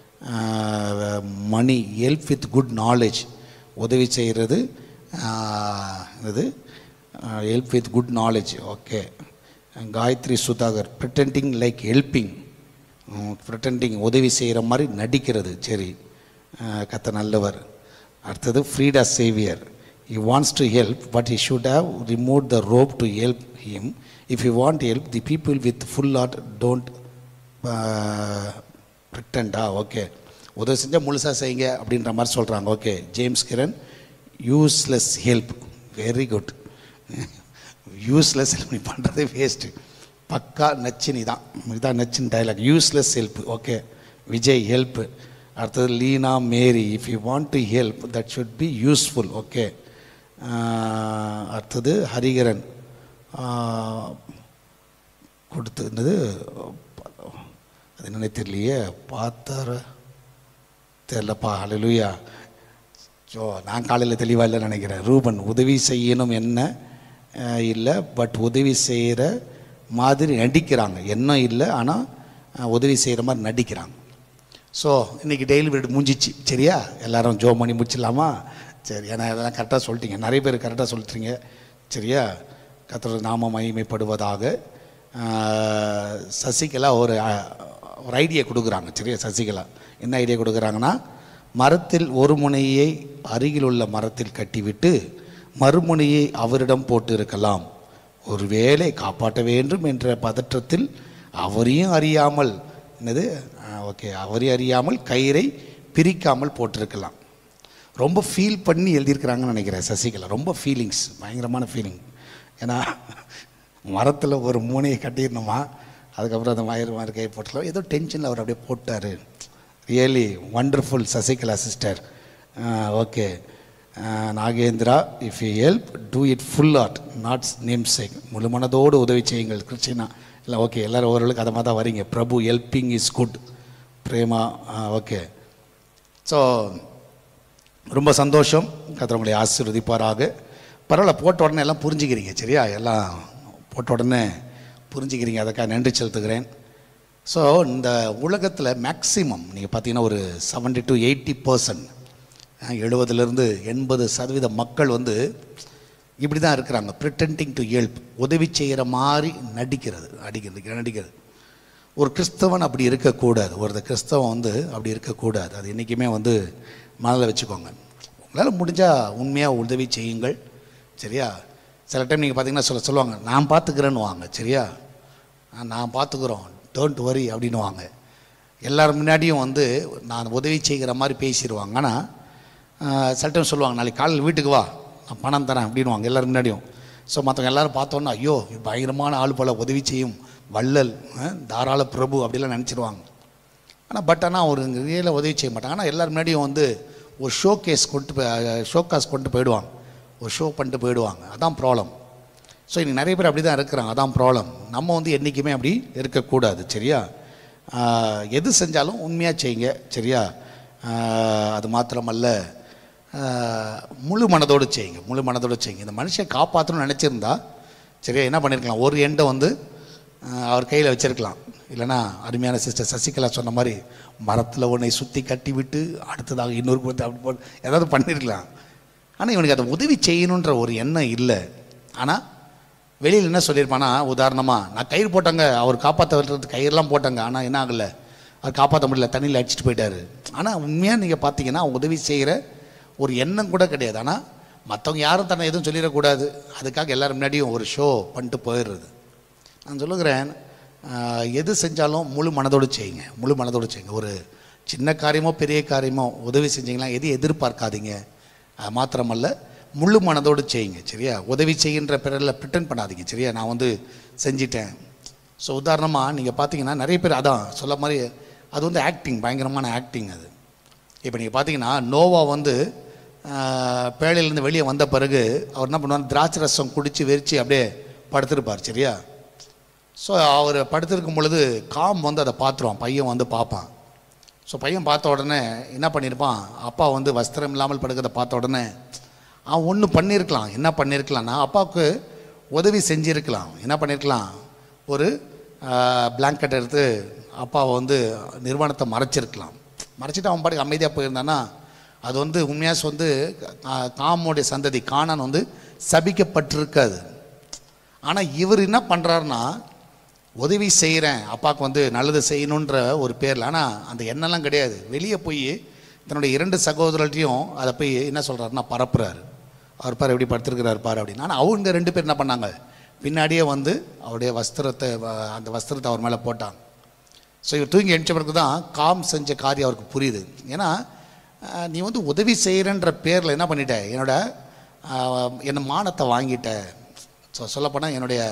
Mani, help with good knowledge. உதவி செய்கிறது இது help with good knowledge. Okay. Gayathri Sudhakar, pretending like helping. Pretending, உதவி செய்கிற மாதிரி நடிக்கிறது. சரி, கத்த நல்லவர். அடுத்தது Frieda Xavier, he wants to help but he should have removed the rope to help him. If you want help, the people with full heart don't uh, pretend. ah okay, உதவி செஞ்சால் முழுசாக செய்யுங்க அப்படின்ற மாதிரி சொல்கிறாங்க. Okay. James Kiran, useless help. Very good. Useless help, நீ பண்ணுறதே வேஸ்ட்டு. பக்கா நச்சினி தான், இதுதான் நச்சின் dialogue. Useless help. Okay. Vijay, help. அடுத்தது Leena Mary, if you want to help that should be useful. Okay. அடுத்தது ஹரிகரன் கொடுத்தது அது என்னன்னே தெரியலையே, பார்த்தார தெரியலப்பா. ஹல்லேலூயா. ஸோ நான் காலையில் தெளிவாக இல்லைன்னு நினைக்கிறேன். ரூபன், உதவி செய்யணும் என்ன இல்லை, பட் உதவி செய்கிற மாதிரி நடிக்கிறாங்க. என்ன இல்லை, ஆனால் உதவி செய்கிற மாதிரி நடிக்கிறாங்க. ஸோ இன்றைக்கி டெய்லி வீடு முடிஞ்சிச்சு. சரியா? எல்லோரும் ஜோ பண்ணி முடிச்சிடலாமா? சரி, ஏன்னா இதெல்லாம் கரெக்டாக சொல்லிட்டீங்க, நிறைய பேர் கரெக்டாக சொல்லிட்டீங்க. சரியா? கர்த்தருடைய நாமம் மகிமைப்படுவதாக. சசிகலா ஒரு ஒரு ஐடியா கொடுக்குறாங்க. சரியா? சசிகலா என்ன ஐடியா கொடுக்குறாங்கன்னா, மரத்தில் ஒரு முனையை அருகில் உள்ள மரத்தில் கட்டிவிட்டு மறுமுனையை அவரிடம் போட்டு இருக்கலாம். ஒரு வேளை காப்பாற்ற வேண்டும் என்ற பதற்றத்தில் அவரையும் அறியாமல், என்னது ஓகே, அவரையும் அறியாமல் கயிறை பிரிக்காமல் போட்டிருக்கலாம். ரொம்ப ஃபீல் பண்ணி எழுதியிருக்கிறாங்கன்னு நினைக்கிறேன் சசிகலா. ரொம்ப ஃபீலிங்ஸ், பயங்கரமான ஃபீலிங். ஏன்னா மரத்தில் ஒரு மூனையை கட்டிடணுமா, அதுக்கப்புறம் அந்த மயிறு மாதிரி கை போட்டலாம். ஏதோ டென்ஷனில் அவர் அப்படியே போட்டார். Really wonderful Sasikala sister. Okay. Nagendra, if you help do it full heart not name sake. முழு மனதோடு உதவி செய்யுங்கள். கிறிஸ்டினா இல்லை. ஓகே, எல்லோரும் ஓரளவுக்கு அதை மாதிரி தான் வரீங்க. Prabhu, helping is good. Prema, okay. So ரொம்ப சந்தோஷம். கர்த்தர் உங்களை ஆசீர்வதிப்பாராக. பரவாயில்ல, போட்ட உடனே எல்லாம் புரிஞ்சுக்கிறீங்க. சரியா? எல்லாம் போட்ட உடனே புரிஞ்சுக்கிறீங்க, அதுக்காக நன்றி செலுத்துகிறேன். ஸோ இந்த உலகத்தில் மேக்ஸிமம் நீங்கள் பார்த்தீங்கன்னா ஒரு செவன்டி டு எயிட்டி பர்சன்ட் எழுபதுலேருந்து எண்பது சதவீத மக்கள் வந்து இப்படி தான் இருக்கிறாங்க. ப்ரிட்டெண்டிங் டு ஹெல்ப், உதவி செய்கிற மாதிரி நடிக்கிறது, அடிக்கிறது நடிக்கிறது ஒரு கிறிஸ்தவன் அப்படி இருக்கக்கூடாது. ஒரு கிறிஸ்தவன் வந்து அப்படி இருக்கக்கூடாது. அது என்றைக்குமே வந்து மனதில் வச்சுக்கோங்க. உங்களால் முடிஞ்சால் உண்மையாக உதவி செய்யுங்கள், சரியா? சில டைம் நீங்கள் பார்த்தீங்கன்னா சொல்ல சொல்லுவாங்க, நான் பார்த்துக்கிறேன்னு வாங்க, சரியா? நான் பார்த்துக்குறோம், டோன்ட் வரி அப்படின்னு வாங்க. எல்லோரும் முன்னாடியும் வந்து நான் உதவி செய்கிற மாதிரி பேசிடுவாங்க. ஆனால் சில டைம் சொல்லுவாங்க, நாளைக்கு காலையில் வீட்டுக்கு வா, நான் பணம் தரேன் அப்படின்வாங்க எல்லோரும் முன்னாடியும். ஸோ மற்றவங்க எல்லோரும் பார்த்தோன்னா, ஐயோ பயங்கரமான ஆள் போல் உதவி செய்யும் வள்ளல், தாராள பிரபு அப்படிலாம் நினச்சிடுவாங்க. ஆனால் பட் ஆனால் ஒரு ரியலாக உதவி செய்ய மாட்டாங்க. ஆனால் எல்லோரும் முன்னாடியும் வந்து ஒரு ஷோ கேஸ் கொண்டு போய் ஷோ காஸ் கொண்டு போயிடுவாங்க, ஒரு ஷோ பண்ணிட்டு போயிடுவாங்க. அதான் ப்ராப்ளம். ஸோ இன்றைக்கி நிறைய பேர் அப்படி தான் இருக்கிறாங்க. அதான் ப்ராப்ளம். நம்ம வந்து என்றைக்குமே அப்படி இருக்கக்கூடாது, சரியா? எது செஞ்சாலும் உண்மையாக செய்யுங்க, சரியா? அது மாத்திரமல்ல, முழு மனதோடு செய்யுங்க, முழு மனதோடு செய்யுங்க. இந்த மனுஷன் காப்பாற்றணும்னு நினச்சிருந்தா, சரியா, என்ன பண்ணியிருக்கலாம், ஒரு எண்டை வந்து அவர் கையில் வச்சுருக்கலாம். இல்லைனா அருமையான சிஸ்டர் சசிகலா சொன்ன மாதிரி மரத்தில் ஒன்றை சுற்றி கட்டி விட்டு அடுத்ததாக இன்னொரு போட்டு அப்படி போட்டு ஏதாவது பண்ணியிருக்கலாம். ஆனால் இவனுக்கு அதை உதவி செய்யணுன்ற ஒரு எண்ணம் இல்லை. ஆனால் வெளியில் என்ன சொல்லியிருப்பானா, உதாரணமாக நான் கயிறு போட்டாங்க, அவர் காப்பாற்ற வர்றது கயிறுலாம் போட்டாங்க, ஆனால் என்ன ஆகலை, அவர் காப்பாற்ற முடியல, தண்ணியில் அடிச்சுட்டு போயிட்டார். ஆனால் உண்மையாக நீங்கள் பார்த்தீங்கன்னா உதவி செய்கிற ஒரு எண்ணம் கூட கிடையாது. ஆனால் மற்றவங்க யாரும் தன்னை எதுவும் சொல்லிடக்கூடாது, அதுக்காக எல்லோரும் முன்னாடியும் ஒரு ஷோ பண்ணிட்டு போயிடுறது. நான் சொல்லுகிறேன், எது செஞ்சாலும் முழு மனதோடு செய்யுங்க, முழு மனதோடு செய்யுங்க. ஒரு சின்ன காரியமோ பெரிய காரியமோ உதவி செஞ்சிங்களா எதையும் எதிர்பார்க்காதீங்க. அது மாத்திரமல்ல, முழு மனதோடு செய்யுங்க, சரியா? உதவி செய்கின்ற பிறரில் ப்ரிட்டன் பண்ணாதீங்க, சரியா? நான் வந்து செஞ்சிட்டேன். ஸோ உதாரணமாக நீங்கள் பார்த்தீங்கன்னா நிறைய பேர் அதான் சொல்ல மாதிரி அது வந்து ஆக்டிங், பயங்கரமான ஆக்டிங் அது. இப்போ நீங்கள் பார்த்தீங்கன்னா நோவா வந்து பேழையிலேருந்து வெளியே வந்த பிறகு அவர் என்ன பண்ணுவார், திராட்சை ரசம் குடித்து வெறிச்சு அப்படியே படுத்திருப்பார், சரியா? ஸோ அவர் படுத்திருக்கும் பொழுது காம் வந்து அதை பார்த்துருவான், பையன் வந்து பார்ப்பான். ஸோ பையன் பார்த்த உடனே என்ன பண்ணியிருப்பான், அப்பா வந்து வஸ்திரம் இல்லாமல் படுக்கிறத பார்த்த உடனே அவன் ஒன்று பண்ணியிருக்கலாம். என்ன பண்ணியிருக்கலாம்னா, அப்பாவுக்கு உதவி செஞ்சுருக்கலாம். என்ன பண்ணியிருக்கலாம், ஒரு பிளாங்கெட் எடுத்து அப்பாவை வந்து நிர்வாணத்தை மறைச்சிருக்கலாம். மறைச்சிட்டு அவன் பாட்டுக்கு அமைதியாக போயிருந்தான்னா அது வந்து உண்மையாக வந்து காமுடைய சந்ததி கானான் வந்து சபிக்கப்பட்டிருக்காது. ஆனால் இவர் என்ன பண்ணுறாருன்னா, உதவி செய்கிறேன் அப்பாவுக்கு வந்து நல்லது செய்யணுன்ற ஒரு பேரில், ஆனால் அந்த எண்ணெல்லாம் கிடையாது. வெளியே போய் தன்னுடைய இரண்டு சகோதரர்களையும் அதை போய் என்ன சொல்கிறாருன்னா பரப்புறாரு. அவர் பார் எப்படி படுத்திருக்கிறார் பார் அப்படின்னு. ஆனால் அவங்க ரெண்டு பேர் என்ன பண்ணாங்க, பின்னாடியே வந்து அவருடைய வஸ்திரத்தை அந்த வஸ்திரத்தை அவர் மேலே போட்டாங்க. ஸோ இவர் தூங்கி எழுந்த பிறகு தான் காம் செஞ்ச காரியம் அவருக்கு புரியுது. ஏன்னா நீ வந்து உதவி செய்கிறன்ற பேரில் என்ன பண்ணிட்ட, என்னோட என்ன மானத்தை வாங்கிட்ட. ஸோ சொல்லப்போனால் என்னுடைய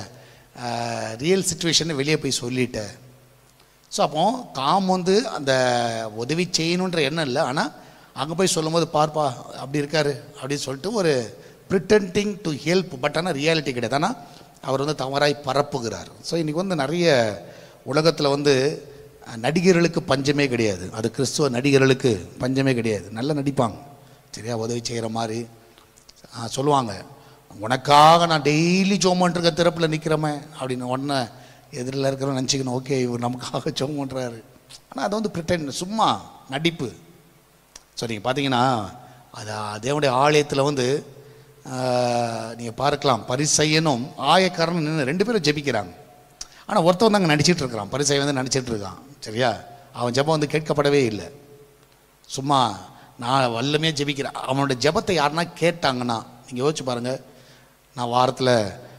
ரியல் சுச்சுவேஷனை வெளியே போய் சொல்லிட்டேன். ஸோ அப்போ காம் வந்து அந்த உதவி செய்யணுன்ற எண்ணம் இல்லை, ஆனால் அங்கே போய் சொல்லும் போது பார்ப்பா அப்படி இருக்காரு அப்படின்னு சொல்லிட்டு ஒரு ப்ரிட்டன்டிங் டு ஹெல்ப், பட் ஆனால் ரியாலிட்டி கிடையாது. ஆனால் அவர் வந்து தவறாய் பரப்புகிறார். ஸோ இன்றைக்கி வந்து நிறைய உலகத்தில் வந்து நடிகர்களுக்கு பஞ்சமே கிடையாது. அது கிறிஸ்துவ நடிகர்களுக்கு பஞ்சமே கிடையாது. நல்லா நடிப்பாங்க, சரியா? உதவி செய்கிற மாதிரி சொல்லுவாங்க, உனக்காக நான் டெய்லி ஜோம் பண்ணிருக்க திறப்பில் நிற்கிறமே அப்படின்னு. உடனே எதிரில் இருக்கிறவங்க நினச்சிக்கணும், ஓகே இவர் நமக்காக ஜோம் பண்ணுறாரு. ஆனால் அது வந்து ப்ரிட்டன், சும்மா நடிப்பு. ஸோ நீங்கள் பார்த்தீங்கன்னா அது தேவனுடைய ஆலயத்தில் வந்து நீங்கள் பார்க்கலாம், பரிசையனும் ஆயக்காரனும் நின்று ரெண்டு பேரும் ஜெபிக்கிறாங்க. ஆனால் ஒருத்தவன் தான் அங்கே நடிச்சிட்டு இருக்கிறான், பரிசையன் வந்து நடிச்சிட்டு இருக்கான், சரியா? அவன் ஜெபம் வந்து கேட்கப்படவே இல்லை. சும்மா நான் வல்லமே ஜெபிக்கிறேன். அவனோட ஜெபத்தை யாருன்னா கேட்டாங்கன்னா நீங்கள் யோசிச்சு பாருங்கள், நான் வாரத்தில்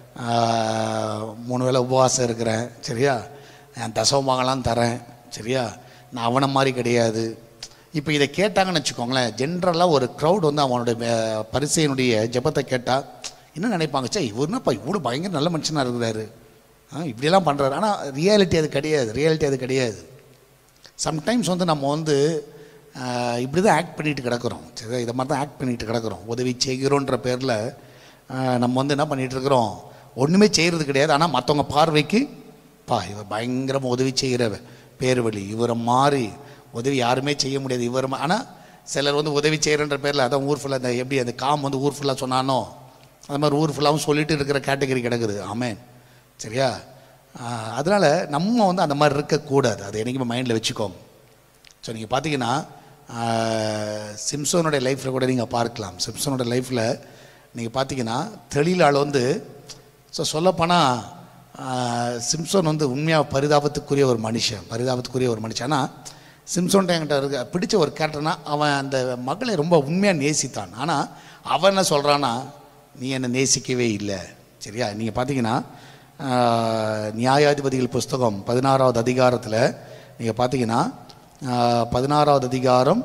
மூணு வேளை உபவாசம் இருக்கிறேன், சரியா? என் தசவமாகலாம் தரேன், சரியா? நான் அவனை மாதிரி கிடையாது. இப்போ இதை கேட்டாங்கன்னு வச்சுக்கோங்களேன், ஜென்ரலாக ஒரு க்ரௌட் வந்து அவனுடைய பரிசையினுடைய ஜெபத்தை கேட்டால் என்ன நினைப்பாங்க, சே இவருனாப்பா இவ்வளோ பயங்கர நல்ல மனுஷனாக இருக்கிறாரு, இப்படியெல்லாம் பண்ணுறாரு. ஆனால் ரியாலிட்டி அது கிடையாது, ரியாலிட்டி அது கிடையாது. சம்டைம்ஸ் வந்து நம்ம வந்து இப்படி தான் ஆக்ட் பண்ணிட்டு கிடக்கிறோம், சரி? இதை மாதிரி தான் ஆக்ட் பண்ணிட்டு கிடக்கிறோம். உதவி செய்கிறோன்ற பேரில் நம்ம வந்து என்ன பண்ணிகிட்ருக்குறோம், ஒன்றுமே செய்கிறது கிடையாது. ஆனால் மற்றவங்க பார்வைக்கு பா இவர் பயங்கரமாக உதவி செய்கிற பேர் வழி, இவரை மாறி உதவி யாருமே செய்ய முடியாது இவர். ஆனால் சிலர் வந்து உதவி செய்கிறன்ற பேரில் அதான் ஊர் ஃபுல்லாக அந்த எப்படி அந்த காம் வந்து ஊர் ஃபுல்லாக சொன்னானோ அது மாதிரி ஊர் ஃபுல்லாகவும் சொல்லிட்டு இருக்கிற கேட்டகரி கிடக்குது. ஆமேன், சரியா? அதனால் நம்ம வந்து அந்த மாதிரி இருக்கக்கூடாது. அது என்றைக்குமே மைண்டில் வச்சுக்கோங்க. ஸோ நீங்கள் பார்த்தீங்கன்னா சிம்சோனுடைய லைஃப்பில் கூட நீங்கள் பார்க்கலாம். சிம்சோனுடைய லைஃப்பில் நீங்கள் பார்த்தீங்கன்னா தெளிலால் வந்து ஸோ சொல்லப்போனால் சிம்சோன் வந்து உண்மையாக பரிதாபத்துக்குரிய ஒரு மனுஷன், பரிதாபத்துக்குரிய ஒரு மனுஷன். ஆனால் சிம்சோன்ட்ட என்கிட்ட இருக்க பிடிச்ச ஒரு கேரக்டர்னா, அவன் அந்த மகளை ரொம்ப உண்மையாக நேசித்தான். ஆனால் அவன் என்ன சொல்கிறான்னா, நீ என்னை நேசிக்கவே இல்லை. சரியா? நீங்கள் பார்த்தீங்கன்னா நியாயாதிபதிகள் புஸ்தகம் பதினாறாவது அதிகாரத்தில் நீங்கள் பார்த்தீங்கன்னா பதினாறாவது அதிகாரம்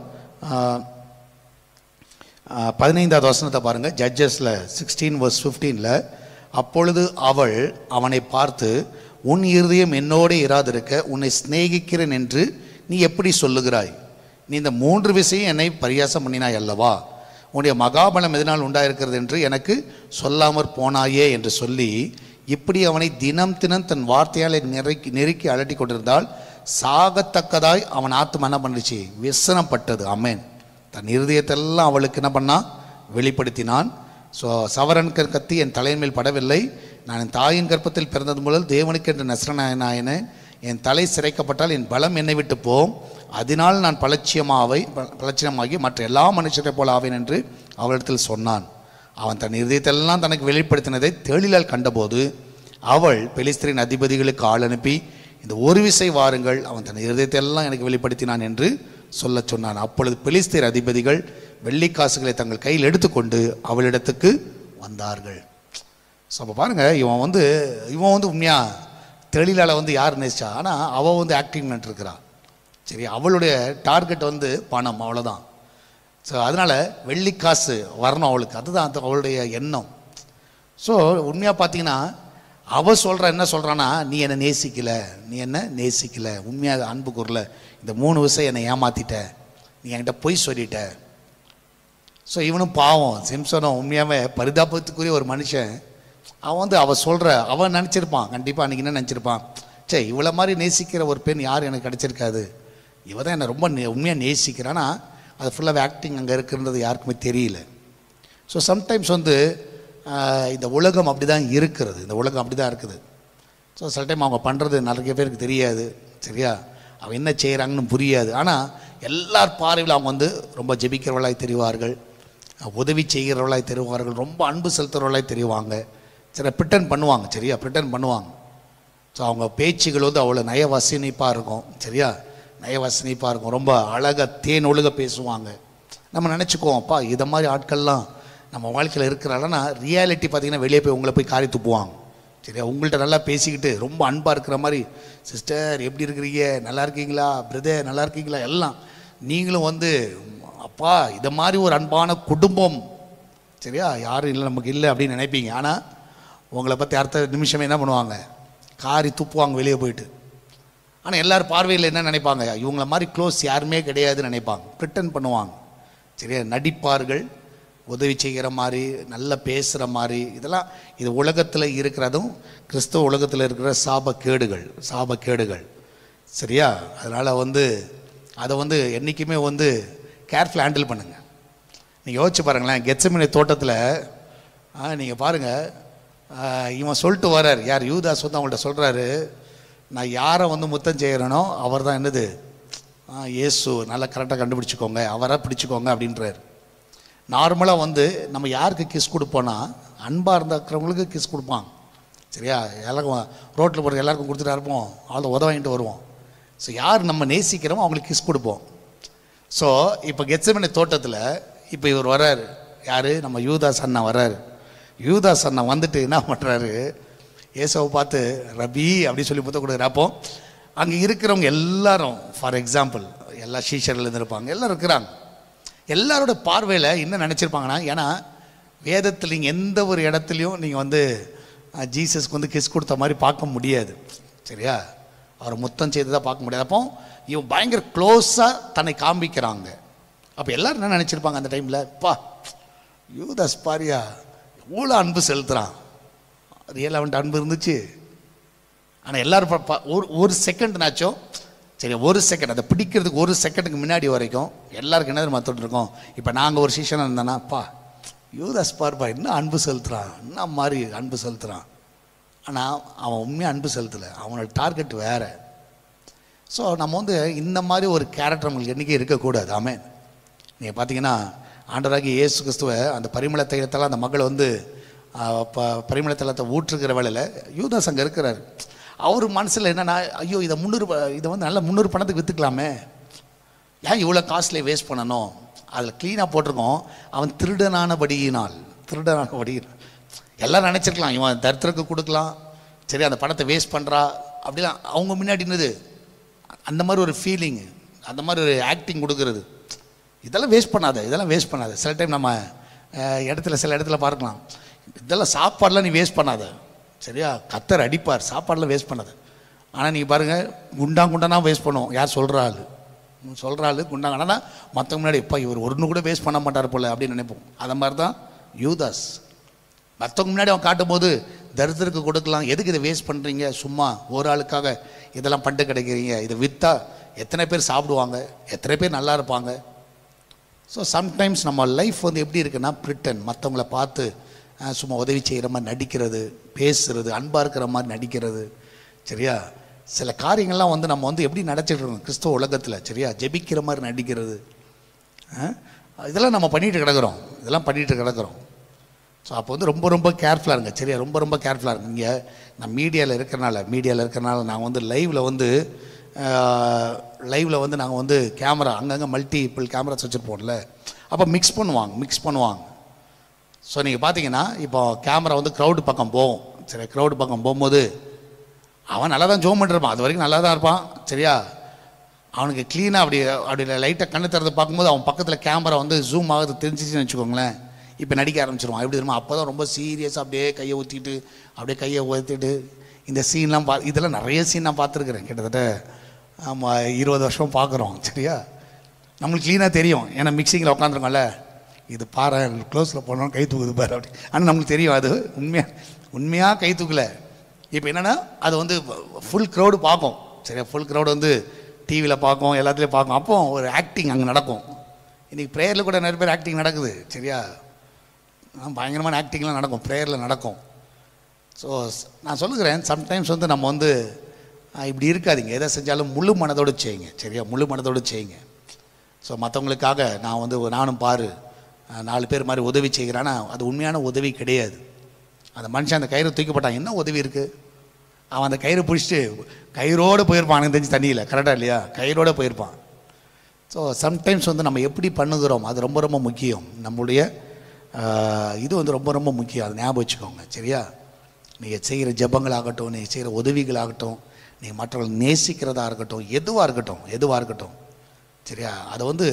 பதினைந்தாவது வசனத்தை பாருங்கள். ஜட்ஜஸில் சிக்ஸ்டீன் வர்ஸ் ஃபிஃப்டீனில், அப்பொழுது அவள் அவனை பார்த்து, உன் இருதயம் என்னோடு இராதிருக்க உன்னை சிநேகிக்கிறேன் என்று நீ எப்படி சொல்லுகிறாய்? நீ இந்த மூன்று விஷயம் என்னை பரியாசம் பண்ணினாய் அல்லவா? உன்னுடைய மகாபலம் எதனால் உண்டாயிருக்கிறது என்று எனக்கு சொல்லாமற் போனாயே என்று சொல்லி, இப்படி அவனை தினம் தினம் தன் வார்த்தையால் நெருக்கி நெருக்கி அலட்டி கொண்டிருந்தால் சாகத்தக்கதாய் அவன் ஆத்மா என்ன பண்ணிச்சு? விசனப்பட்டது. ஆமென். தன் இருதயத்தெல்லாம் அவளுக்கு என்ன பண்ணா? வெளிப்படுத்தினான். ஸோ சவரன் கத்தி என் தலையின் மேல் படவில்லை, நான் என் தாயின் கற்பத்தில் பிறந்தது முதல் தேவனுக்கு என்று நசரனாயின, என் தலை சிரைக்கப்பட்டால் என் பலம் என்னை விட்டு போம், அதனால் நான் பலட்சியமாவை பலட்சியமாகி மற்ற எல்லா மனுஷரை போல ஆவேன் என்று அவளிடத்தில் சொன்னான். அவன் தன் இருதயத்தெல்லாம் தனக்கு வெளிப்படுத்தினதை தேளிலால் கண்டபோது அவள் பெலிஸ்தரின் அதிபதிகளுக்கு ஆள் அனுப்பி, இந்த ஒரு விசை வாருங்கள், அவன் தன் இருதயத்தெல்லாம் எனக்கு வெளிப்படுத்தினான் என்று சொல்ல சொன்னான். அப்பொழுது பெலிஸ்தர் அதிபதிகள் வெள்ளிக்காசுகளை தங்கள் கையில் எடுத்துக்கொண்டு அவளிடத்துக்கு வந்தார்கள். ஸோ அப்போ பாருங்கள், இவன் வந்து இவன் வந்து உண்மையாக தெளிலால் வந்து யார் நேசிச்சா? ஆனால் அவள் வந்து ஆக்டிங் பண்ணிட்டுருக்கிறாள். சரி, அவளுடைய டார்கெட் வந்து பணம், அவ்வளோதான். ஸோ அதனால் வெள்ளிக்காசு வரணும் அவளுக்கு, அதுதான் அந்த அவளுடைய எண்ணம். ஸோ உண்மையாக பார்த்தீங்கன்னா அவள் சொல்கிற என்ன சொல்கிறான்னா, நீ என்னை நேசிக்கலை, நீ என்ன நேசிக்கலை, உண்மையாக அன்பு கூறல, இந்த மூணு விஷயம் என்னை ஏமாற்றிட்ட, நீ என்கிட்ட பொய் சொல்லிட்ட. ஸோ இவனும் பாவம், சிம்சனும் உண்மையாகவே பரிதாபத்துக்குரிய ஒரு மனுஷன். அவன் வந்து அவள் சொல்கிற அவன் நினச்சிருப்பான், கண்டிப்பாக அன்றைக்கி என்ன நினச்சிருப்பான், சே இவ்வளோ மாதிரி நேசிக்கிற ஒரு பெண் யார் எனக்கு கிடச்சிருக்காது, இவ தான் என்னை ரொம்ப நே உண்மையாக நேசிக்கிறான்னா அது ஃபுல்லாக ஆக்டிங் அங்கே இருக்குன்றது யாருக்குமே தெரியல. ஸோ சம்டைம்ஸ் வந்து இந்த உலகம் அப்படி தான் இருக்கிறது, இந்த உலகம் அப்படி தான் இருக்குது. ஸோ சில டைம் அவங்க பண்ணுறது நிறைய பேருக்கு தெரியாது. சரியா? அவன் என்ன செய்கிறாங்கன்னு புரியாது. ஆனால் எல்லார் பார்வையில் அவங்க வந்து ரொம்ப ஜெபிக்கிறவர்களாய் தெரிவார்கள், உதவி செய்கிறவர்களாய் தெரிவார்கள், ரொம்ப அன்பு செலுத்துகிறவர்களாய் தெரிவாங்க. சரி, பிரிட்டன் பண்ணுவாங்க. சரியா? பிரிட்டன் பண்ணுவாங்க. ஸோ அவங்க பேச்சுகள் வந்து அவ்வளோ நயவசனிப்பாக இருக்கும். சரியா? நயவசனிப்பாக இருக்கும், ரொம்ப அழகாக தேன் ஒழுக பேசுவாங்க. நம்ம நினச்சிக்குவோம், அப்பா இதை மாதிரி ஆட்கள்லாம் நம்ம வாழ்க்கையில் இருக்கிறாங்கன்னா ரியாலிட்டி பார்த்திங்கன்னா வெளியே போய் உங்களை போய் காரி துப்புவாங்க. சரியா? உங்கள்கிட்ட நல்லா பேசிக்கிட்டு ரொம்ப அன்பாக இருக்கிற மாதிரி, சிஸ்டர் எப்படி இருக்கிறீங்க, நல்லா இருக்கீங்களா, பிரதர் நல்லா இருக்கீங்களா, எல்லாம் நீங்களும் வந்து அப்பா இதை மாதிரி ஒரு அன்பான குடும்பம். சரியா? யாரும் இல்லை நமக்கு இல்லை அப்படின்னு நினைப்பீங்க. ஆனால் உங்களை பற்றி அடுத்த நிமிஷமே என்ன பண்ணுவாங்க? காரி துப்புவாங்க வெளியே போயிட்டு. ஆனால் எல்லோரும் பார்வையில் என்ன நினைப்பாங்க? இவங்கள மாதிரி க்ளோஸ் யாருமே கிடையாதுன்னு நினைப்பாங்க, ப்ரிட்டன் பண்ணுவாங்க. சரியா? நடிப்பார்கள், உதவி செய்கிற மாதிரி, நல்லா பேசுகிற மாதிரி. இதெல்லாம் இது உலகத்தில் இருக்கிறதும் கிறிஸ்தவ உலகத்தில் இருக்கிற சாபக்கேடுகள், சாபக்கேடுகள். சரியா? அதனால் வந்து அதை வந்து என்றைக்குமே வந்து கேர்ஃபுல் ஹேண்டில் பண்ணுங்கள். நீங்கள் யோசிச்சு பாருங்களேன், கெத்செமனே தோட்டத்தில் நீங்கள் பாருங்கள், இவன் சொல்லிட்டு வர்றார், யார் யூதாஸ் வந்து அவங்கள்ட்ட சொல்கிறாரு, நான் யாரை வந்து முத்தம் செய்கிறேனோ அவர் தான் என்னது இயேசு, நல்லா கரெக்டாக கண்டுபிடிச்சிக்கோங்க, அவரை பிடிச்சிக்கோங்க அப்படின்றார். நார்மலாக வந்து நம்ம யாருக்கு கிஸ் கொடுப்போன்னா, அன்பாக இருந்துக்கிறவங்களுக்கு கிஸ் கொடுப்பாங்க. சரியா? எல்லாருக்கும் ரோட்டில் போகிற எல்லாருக்கும் கொடுத்துட்டா இருப்போம், அவ்வளோ உதவ வாங்கிட்டு வருவோம். ஸோ யார் நம்ம நேசிக்கிறோமோ அவங்களுக்கு கிஸ் கொடுப்போம். ஸோ இப்போ கெத்செமனே தோட்டத்தில் இப்போ இவர் வர்றார், யார்? நம்ம யூதாஸ் அண்ணா வர்றாரு. யூதாஸ் அண்ணா வந்துட்டு என்ன பண்ணுறாரு, இயேசுவை பார்த்து ரபி அப்படி சொல்லி முத்த கொடுக்குற. அப்போ அங்கே இருக்கிறவங்க எல்லாரும், ஃபார் எக்ஸாம்பிள் எல்லா சீஷர்கள் இருந்திருப்பாங்க, எல்லோரும் இருக்கிறாங்க. எல்லாரோட பார்வையில் என்ன நினச்சிருப்பாங்கன்னா, ஏன்னா வேதத்தில் நீங்கள் எந்த ஒரு இடத்துலையும் நீங்கள் வந்து ஜீசஸ்க்கு வந்து கிஸ் கொடுத்த மாதிரி பார்க்க முடியாது. சரியா? அவர் முத்தம் செய்து தான் பார்க்க முடியாது. அப்போ இவன் பயங்கர க்ளோஸாக தன்னை காண்பிக்கிறாங்க. அப்போ எல்லோரும் என்ன நினச்சிருப்பாங்க அந்த டைமில், பா யூதாஸ் பாரியா எவ்வளோ அன்பு செலுத்துகிறான், ரியல் அவன்ட்டு அன்பு இருந்துச்சு. ஆனால் எல்லோரும் ஒரு ஒரு செகண்ட்னாச்சும், சரி ஒரு செகண்ட் அதை பிடிக்கிறதுக்கு ஒரு செகண்டுக்கு முன்னாடி வரைக்கும் எல்லாருக்கும் என்ன மற்ற இருக்கோம். இப்போ நாங்கள் ஒரு சீசனாக இருந்தோன்னா, பா யூதாஸ் பார்ப்பா என்ன அன்பு செலுத்துகிறான், என்ன மாதிரி அன்பு செலுத்துகிறான். ஆனால் அவன் உண்மையாக அன்பு செலுத்தலை, அவனோட டார்கெட் வேறு. ஸோ நம்ம வந்து இந்த மாதிரி ஒரு கேரக்டர் நம்மளுக்கு என்றைக்கும் இருக்கக்கூடாது. ஆமென். நீங்கள் பார்த்தீங்கன்னா ஆண்டவராகிய இயேசு கிறிஸ்துவை அந்த பரிமள தைலத்தால் அந்த மகளை வந்து ப பரிமளத்தலத்தை ஊற்றுக்கிற வேலையில் யூதாஸ் அங்கே இருக்கிறார். அவர் மனசில் என்னென்னா, ஐயோ இதை முந்நூறு இதை வந்து நல்ல முந்நூறு பணத்துக்கு விற்றுக்கலாமே, ஏன் இவ்வளோ காஸ்ட்லியை வேஸ்ட் பண்ணணும். அதில் க்ளீனாக போட்டிருக்கோம், அவன் திருடனானபடியினால் திருடனானபடியினால் எல்லோரும் நினச்சிருக்கலாம் இவன் தரித்திரக்கு கொடுக்கலாம், சரி அந்த பணத்தை வேஸ்ட் பண்ணுறா அப்படிலாம் அவங்க முன்னாடி இருந்தது. அந்த மாதிரி ஒரு ஃபீலிங்கு, அந்த மாதிரி ஒரு ஆக்டிங் கொடுக்கறது, இதெல்லாம் வேஸ்ட் பண்ணாத, இதெல்லாம் வேஸ்ட் பண்ணாத. சில டைம் நம்ம இடத்துல சில இடத்துல பார்க்கலாம், இதெல்லாம் சாப்பாடெலாம் நீ வேஸ்ட் பண்ணாத, சரியா, கத்தர் அடிப்பார், சாப்பாடெலாம் வேஸ்ட் பண்ணாத. ஆனால் நீங்கள் பாருங்கள், குண்டா குண்டானா வேஸ்ட் பண்ணுவோம். யார் சொல்கிற ஆள் சொல்கிற ஆள் குண்டாங்கன்னா மற்றவங்க முன்னாடி இப்போ இவர் ஒன்று கூட வேஸ்ட் பண்ண மாட்டார் போல் அப்படின்னு நினைப்போம். அதை மாதிரி தான் யூதாஸ். மற்றவங்க முன்னாடி அவன் காட்டும் போது தரித்திரக்கு கொடுக்கலாம், எதுக்கு இதை வேஸ்ட் பண்ணுறீங்க, சும்மா ஒரு ஆளுக்காக இதெல்லாம் பண்ணிட்டு கிடைக்கிறீங்க, இதை விற்றா எத்தனை பேர் சாப்பிடுவாங்க, எத்தனை பேர் நல்லா இருப்பாங்க. ஸோ சம்டைம்ஸ் நம்ம லைஃப் வந்து எப்படி இருக்குன்னா, பிரிட்டன் மற்றவங்கள பார்த்து சும்மா உதவி செய்கிற மாதிரி நடிக்கிறது, பேசுகிறது, அன்பாக இருக்கிற மாதிரி நடிக்கிறது, சரியா. சில காரியங்கள்லாம் வந்து நம்ம வந்து எப்படி நடிச்சிட்டு இருக்கோம் கிறிஸ்தவ உலகத்தில், சரியா, ஜெபிக்கிற மாதிரி நடிக்கிறது, இதெல்லாம் நம்ம பண்ணிகிட்டு கிடக்கிறோம், இதெல்லாம் பண்ணிகிட்டு கிடக்கிறோம். ஸோ அப்போ வந்து ரொம்ப ரொம்ப கேர்ஃபுல்லாக இருங்க, சரியா, ரொம்ப ரொம்ப கேர்ஃபுல்லாக இருங்க. இங்கே நான் மீடியாவில் இருக்கிறனால மீடியாவில் இருக்கிறனால நாங்கள் வந்து லைவில் வந்து லைவில் வந்து நாங்கள் வந்து கேமரா அங்கங்கே மல்டிபிள் கேமராஸ் வச்சுருப்போம்ல, அப்போ மிக்ஸ் பண்ணுவாங்க மிக்ஸ் பண்ணுவாங்க ஸோ நீங்கள் பார்த்தீங்கன்னா இப்போ கேமரா வந்து க்ரௌடு பக்கம் போகும், சரி, க்ரௌடு பக்கம் போகும்போது அவன் நல்லா தான் ஜோம் பண்ணிருப்பான், அது வரைக்கும் நல்லா தான் இருப்பான், சரியா. அவனுக்கு க்ளீனாக அப்படி அப்படி லைட்டாக கண்ணு திறந்து பார்க்கும்போது அவன் பக்கத்தில் கேமரா வந்து ஜூம் ஆகுது தெரிஞ்சிச்சுன்னு வச்சுக்கோங்களேன், இப்போ நடிக்க ஆரம்பிச்சிருவான். எப்படி தெரியுமா, அப்போ தான் ரொம்ப சீரியஸாக அப்படியே கையை ஊற்றிட்டு அப்படியே கையை ஊற்றிட்டு இந்த சீன்லாம் பா இதெல்லாம் நிறைய சீன் நான் பார்த்துருக்குறேன். கிட்டத்தட்ட ஆமாம் இருபது வருஷம் பார்க்குறோம், சரியா. நம்மளுக்கு க்ளீனாக தெரியும், ஏன்னா மிக்சிங்கில் உட்காந்துருக்கோம்ல, இது பாரு க்ளோஸில் போனோம் கை தூக்குது பாரு அப்படி, ஆனால் நம்மளுக்கு தெரியும் அது உண்மையாக உண்மையாக கை தூக்கலை. இப்போ என்னென்னா அது வந்து ஃபுல் க்ரௌடு பார்க்கும், சரியா, ஃபுல் க்ரௌடு வந்து டிவியில் பார்க்கும், எல்லாத்துலேயும் பார்க்கும், அப்போ ஒரு ஆக்டிங் அங்கே நடக்கும். இன்றைக்கி ப்ரேயரில் கூட நிறைய பேர் ஆக்டிங் நடக்குது, சரியா, பயங்கரமான ஆக்டிங்லாம் நடக்கும், ப்ரேயரில் நடக்கும். ஸோ நான் சொல்லுகிறேன், சம்டைம்ஸ் வந்து நம்ம வந்து இப்படி இருக்காதிங்க, எதை செஞ்சாலும் முழு மனதோடு செய்யுங்க, சரியா, முழு மனதோடு செய்யுங்க. ஸோ மற்றவங்களுக்காக நான் வந்து நானும் பாரு நாலு பேர் மாதிரி உதவி செய்கிறேன்னா அது உண்மையான உதவி கிடையாது. அந்த மனுஷன் அந்த கயிறு தூக்கப்பட்டான், என்ன உதவி இருக்குது, அவன் அந்த கயிறு பிடிச்சிட்டு கயிறோடு போயிருப்பான், எனக்கு தெரிஞ்சு தண்ணியில், கரெக்டாக இல்லையா, கயிறோடு போயிருப்பான். ஸோ சம்டைம்ஸ் வந்து நம்ம எப்படி பண்ணுகிறோம் அது ரொம்ப ரொம்ப முக்கியம். நம்முடைய இது வந்து ரொம்ப ரொம்ப முக்கியம், அது ஞாபகம் வச்சுக்கோங்க, சரியா. நீங்கள் செய்கிற ஜெபங்களாகட்டும், நீங்கள் செய்கிற உதவிகளாகட்டும், நீங்கள் மற்றவர்கள் நேசிக்கிறதா இருக்கட்டும், எதுவாக இருக்கட்டும் எதுவாக இருக்கட்டும் சரியா, அதை வந்து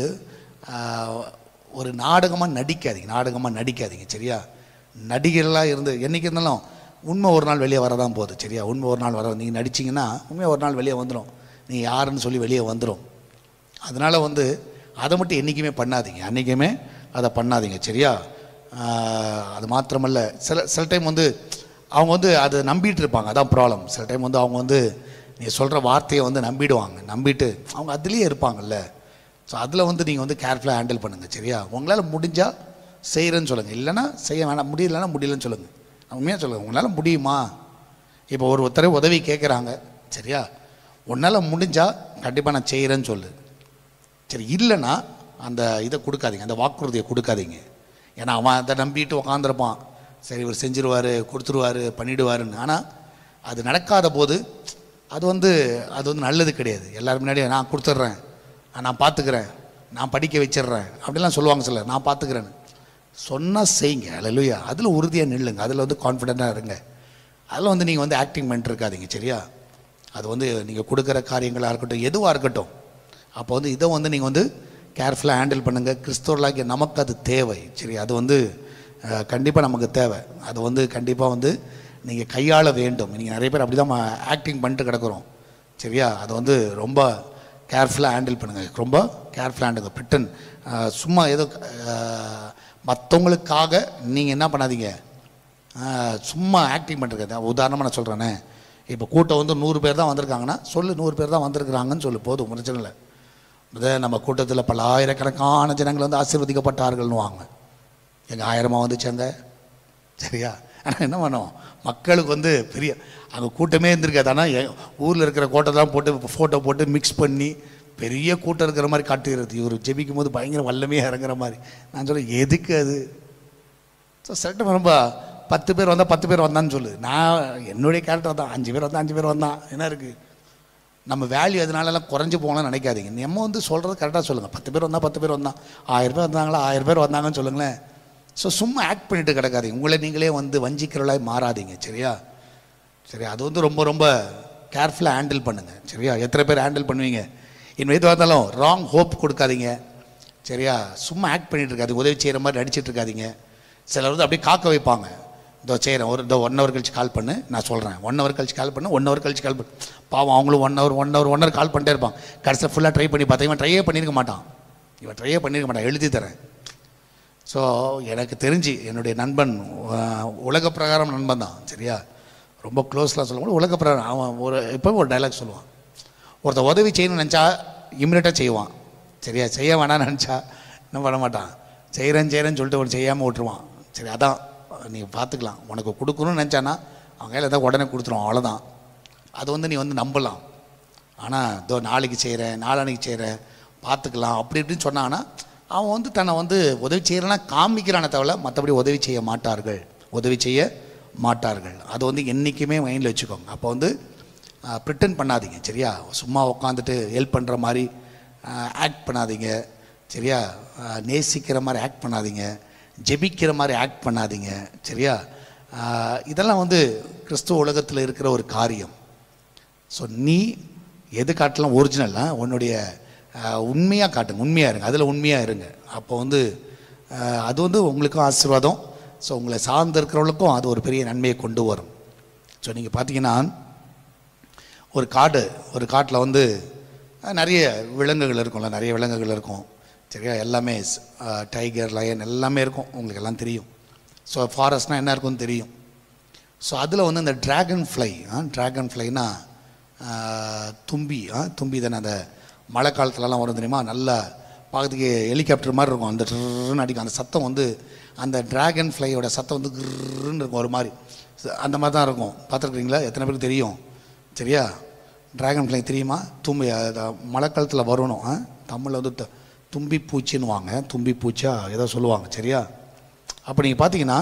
ஒரு நாடகமாக நடிக்காதீங்க, நாடகமாக நடிக்காதீங்க, சரியா. நடிகர்களாக இருந்து என்றைக்கு இருந்தாலும் உண்மை ஒரு நாள் வெளியே வரதான் போகுது, சரியா. உண்மை ஒரு நாள் வர, நீங்கள் நடிச்சிங்கன்னா உண்மை ஒரு நாள் வெளியே வந்துடும், நீங்கள் யாருன்னு சொல்லி வெளியே வந்துடும். அதனால் வந்து அதை மட்டும் என்றைக்குமே பண்ணாதீங்க, அன்றைக்குமே அதை பண்ணாதீங்க, சரியா. அது மாத்திரமல்ல, சில சில டைம் வந்து அவங்க வந்து அதை நம்பிட்டு இருப்பாங்க, அதான் ப்ராப்ளம். சில டைம் வந்து அவங்க வந்து நீங்கள் சொல்கிற வார்த்தையை வந்து நம்பிடுவாங்க, நம்பிட்டு அவங்க அதுலேயே இருப்பாங்கல்ல. ஸோ அதில் வந்து நீங்கள் வந்து கேர்ஃபுல்லாக ஹேண்டில் பண்ணுங்கள், சரியா. உங்களால் முடிஞ்சால் செய்கிறேன்னு சொல்லுங்கள், இல்லைன்னா செய்ய வேணாம், முடியலைன்னா முடியலன்னு சொல்லுங்கள். உண்மையாக சொல்லுங்கள், உங்களால் முடியுமா. இப்போ ஒரு ஒருத்தரை உதவி கேட்குறாங்க, சரியா, உன்னால் முடிஞ்சால் கண்டிப்பாக நான் செய்கிறேன்னு சொல்லு, சரி. இல்லைன்னா அந்த இதை கொடுக்காதீங்க, அந்த வாக்குறுதியை கொடுக்காதீங்க. ஏன்னா அவன் அதை நம்பிட்டு உக்காந்துருப்பான், சரி இவர் செஞ்சிருவார், கொடுத்துருவார், பண்ணிவிடுவாருன்னு. ஆனால் அது நடக்காத போது அது வந்து அது வந்து நல்லது கிடையாது. எல்லோரும் முன்னாடியே நான் கொடுத்துட்றேன், நான் பார்த்துக்கிறேன், நான் படிக்க வச்சிடுறேன் அப்படிலாம் சொல்லுவாங்க சிலர், நான் பார்த்துக்கிறேன்னு சொன்னால் செய்யுங்க, அல்லேலூயா. அதில் உறுதியாக நில்லுங்க, அதில் வந்து கான்ஃபிடெண்ட்டாக இருங்க. அதில் வந்து நீங்கள் வந்து ஆக்டிங் பண்ணிட்டு இருக்காதீங்க, சரியா. அது வந்து நீங்கள் கொடுக்குற காரியங்களாக இருக்கட்டும், எதுவாக இருக்கட்டும், அப்போ வந்து இதை வந்து நீங்கள் வந்து கேர்ஃபுல்லாக ஹேண்டில் பண்ணுங்கள். கிறிஸ்தவர்களாகிய நமக்கு அது தேவை, சரி. அது வந்து கண்டிப்பாக நமக்கு தேவை, அது வந்து கண்டிப்பாக வந்து நீங்கள் கையாள வேண்டும். நீங்கள் நிறைய பேர் அப்படி தான் ஆக்டிங் பண்ணிட்டு கிடக்குறோம், சரியா. அதை வந்து ரொம்ப கேர்ஃபுல்லாக ஹேண்டில் பண்ணுங்கள், ரொம்ப கேர்ஃபுல்லாக ஹேண்டில். பிரிட்டன் சும்மா ஏதோ மற்றவங்களுக்காக நீங்கள் என்ன பண்ணாதீங்க, சும்மா ஆக்டிங் பண்ணுறது. உதாரணமாக நான் சொல்கிறேனே, இப்போ கூட்டம் வந்து நூறு பேர் தான் வந்திருக்காங்கன்னா சொல்லு, நூறு பேர் தான் வந்திருக்கிறாங்கன்னு சொல்லு, போதும், பிரச்சனை இல்லை. இதே நம்ம கூட்டத்தில் பல ஆயிரக்கணக்கான ஜனங்கள் வந்து ஆசீர்வதிக்கப்பட்டார்கள்னு வாங்க, எங்கள் ஆயிரமாக வந்துச்சாங்க, சரியா. ஆனால் என்ன பண்ணோம், மக்களுக்கு வந்து பெரிய அங்கே கூட்டமே இருந்திருக்காது. ஆனால் ஊரில் இருக்கிற கூட்டத்தான் போட்டு ஃபோட்டோ போட்டு மிக்ஸ் பண்ணி பெரிய கூட்டம் இருக்கிற மாதிரி காட்டுகிறது. இவர் ஜெபிக்கும் போது பயங்கர வல்லமையாக இறங்குற மாதிரி. நான் சொல்ல எதுக்கு அது. ஸோ சில டைம் ரொம்ப பத்து பேர் வந்தால் பத்து பேர் வந்தான்னு சொல்லு. நான் என்னுடைய கேரக்டர் தான், அஞ்சு பேர் வந்தால் அஞ்சு பேர் வந்தான் என்ன இருக்குது. நம்ம வேல்யூ அதனாலலாம் குறைஞ்சி போகணும்னு நினைக்காதீங்க. நம்ம வந்து சொல்கிறது கரெக்டாக சொல்லுங்கள். பத்து பேர் வந்தால் பத்து பேர் வந்தான், ஆயிரம் பேர் வந்தாங்களா ஆயிரம் பேர் வந்தாங்கன்னு சொல்லுங்களேன். ஸோ சும்மா ஆக்ட் பண்ணிட்டு கிடக்காதீங்க. உங்களை நீங்களே வந்து வஞ்சிக்கிறவளாய் மாறாதீங்க. சரியா? சரி, அது வந்து ரொம்ப ரொம்ப கேர்ஃபுல்லாக ஹேண்டில் பண்ணுங்கள். சரியா? எத்தனை பேர் ஹேண்டில் பண்ணுவீங்க? இன்னும் எது வந்தாலும் ராங் ஹோப் கொடுக்காதீங்க. சரியா? சும்மா ஆக்ட் பண்ணிகிட்டு இருக்காது, உதவி செய்கிற மாதிரி நடிச்சிட்டு இருக்காதீங்க. சிலர் வந்து அப்படியே காக்க வைப்பாங்க. இதோ செய்கிறேன், ஒரு இதோ ஒன் ஹவர் கழிச்சு கால் பண்ணு, நான் சொல்கிறேன், ஒன் ஹவர் கழிச்சு கால் பண்ணு, ஒன் ஹவர் கழிச்சு கால் பண்ணு. பாவம் அவங்களும் one hour one hour one hour call பண்ணிட்டே இருப்பான். கடைசியில் ஃபுல்லாக ட்ரை பண்ணி பார்த்தா இவன் ட்ரையே பண்ணியிருக்க மாட்டான். இவன் ட்ரையே பண்ணியிருக்க மாட்டான், எழுதி தரேன். ஸோ எனக்கு தெரிஞ்சு என்னுடைய நண்பன் உலக பிரகாரம் நண்பன் தான். சரியா? ரொம்ப க்ளோஸ்லாம் சொல்லும்போது உலக பிரகாரம் அவன் ஒரு எப்போ ஒரு டைலாக் சொல்லுவான். ஒருத்தர் உதவி செய்யணும்னு நினச்சா இம்மிடியட்டாக செய்வான். சரியா? செய்ய வேணான்னு நினச்சா இன்னும் பண்ண மாட்டான். செய்கிறேன் செய்கிறேன்னு சொல்லிட்டு ஒரு செய்யாமல் விட்டுருவான். சரி, அதான் நீ பார்த்துக்கலாம். உனக்கு கொடுக்கணும்னு நினச்சானா அவங்க கையில் எதாவது உடனே கொடுத்துருவான், அவ்வளோதான். அது வந்து நீ வந்து நம்பலாம். ஆனால் இதோ நாளைக்கு செய்கிறேன், நாளானைக்கு செய்கிறேன், பார்த்துக்கலாம் அப்படி இப்படின்னு சொன்னான்னா அவன் வந்து தன்னை வந்து உதவி செய்கிறேன்னா காமிக்கிறானே தவிர மற்றபடி உதவி செய்ய மாட்டார்கள், உதவி செய்ய மாட்டார்கள். அது வந்து என்றைக்குமே மைண்டில் வச்சுக்கோங்க. அப்போ வந்து ப்ரிட்டன் பண்ணாதீங்க. சரியா? சும்மா உட்காந்துட்டு ஹெல்ப் பண்ணுற மாதிரி ஆக்ட் பண்ணாதீங்க. சரியா? நேசிக்கிற மாதிரி ஆக்ட் பண்ணாதீங்க, ஜெபிக்கிற மாதிரி ஆக்ட் பண்ணாதீங்க. சரியா? இதெல்லாம் வந்து கிறிஸ்துவ உலகத்தில் இருக்கிற ஒரு காரியம். ஸோ நீ எது காட்டலாம் ஒரிஜினலாக உன்னுடைய உண்மையாக காட்டுங்க, உண்மையாக இருங்க, அதில் உண்மையாக இருங்க. அப்போ வந்து அது வந்து உங்களுக்கும் ஆசீர்வாதம். ஸோ உங்களை சார்ந்து இருக்கிறவங்களுக்கும் அது ஒரு பெரிய நன்மையை கொண்டு வரும். ஸோ நீங்கள் பார்த்தீங்கன்னா ஒரு காடு, ஒரு காட்டில் வந்து நிறைய விலங்குகள் இருக்கும்ல, நிறைய விலங்குகள் இருக்கும். சரியா? எல்லாமே டைகர், லயன் எல்லாமே இருக்கும், உங்களுக்கு எல்லாம் தெரியும். ஸோ ஃபாரஸ்ட்னால் என்ன இருக்குன்னு தெரியும். ஸோ அதில் வந்து இந்த ட்ராகன் ஃப்ளை, ட்ராகன் ஃப்ளைனா தும்பி, தும்பி தானே அந்த மழை காலத்துலலாம் வரும் தெரியுமா, நல்லா பார்க்கறதுக்கு ஹெலிகாப்டர் மாதிரி இருக்கும். அந்த ட்ருன்னு அடிக்கும் அந்த சத்தம் வந்து, அந்த ட்ராகன் ஃப்ளையோட சத்தம் வந்து கிருன்னு இருக்கும், ஒரு மாதிரி அந்த மாதிரி தான் இருக்கும். பார்த்துருக்குறீங்களா? எத்தனை பேருக்கு தெரியும்? சரியா? ட்ராகன் ஃப்ளை தெரியுமா? தும்பி மழை காலத்தில் வரணும். தமிழில் வந்து தும்பி பூச்சின்னுவாங்க, தும்பி பூச்சா ஏதோ சொல்லுவாங்க. சரியா? அப்போ நீங்கள் பார்த்தீங்கன்னா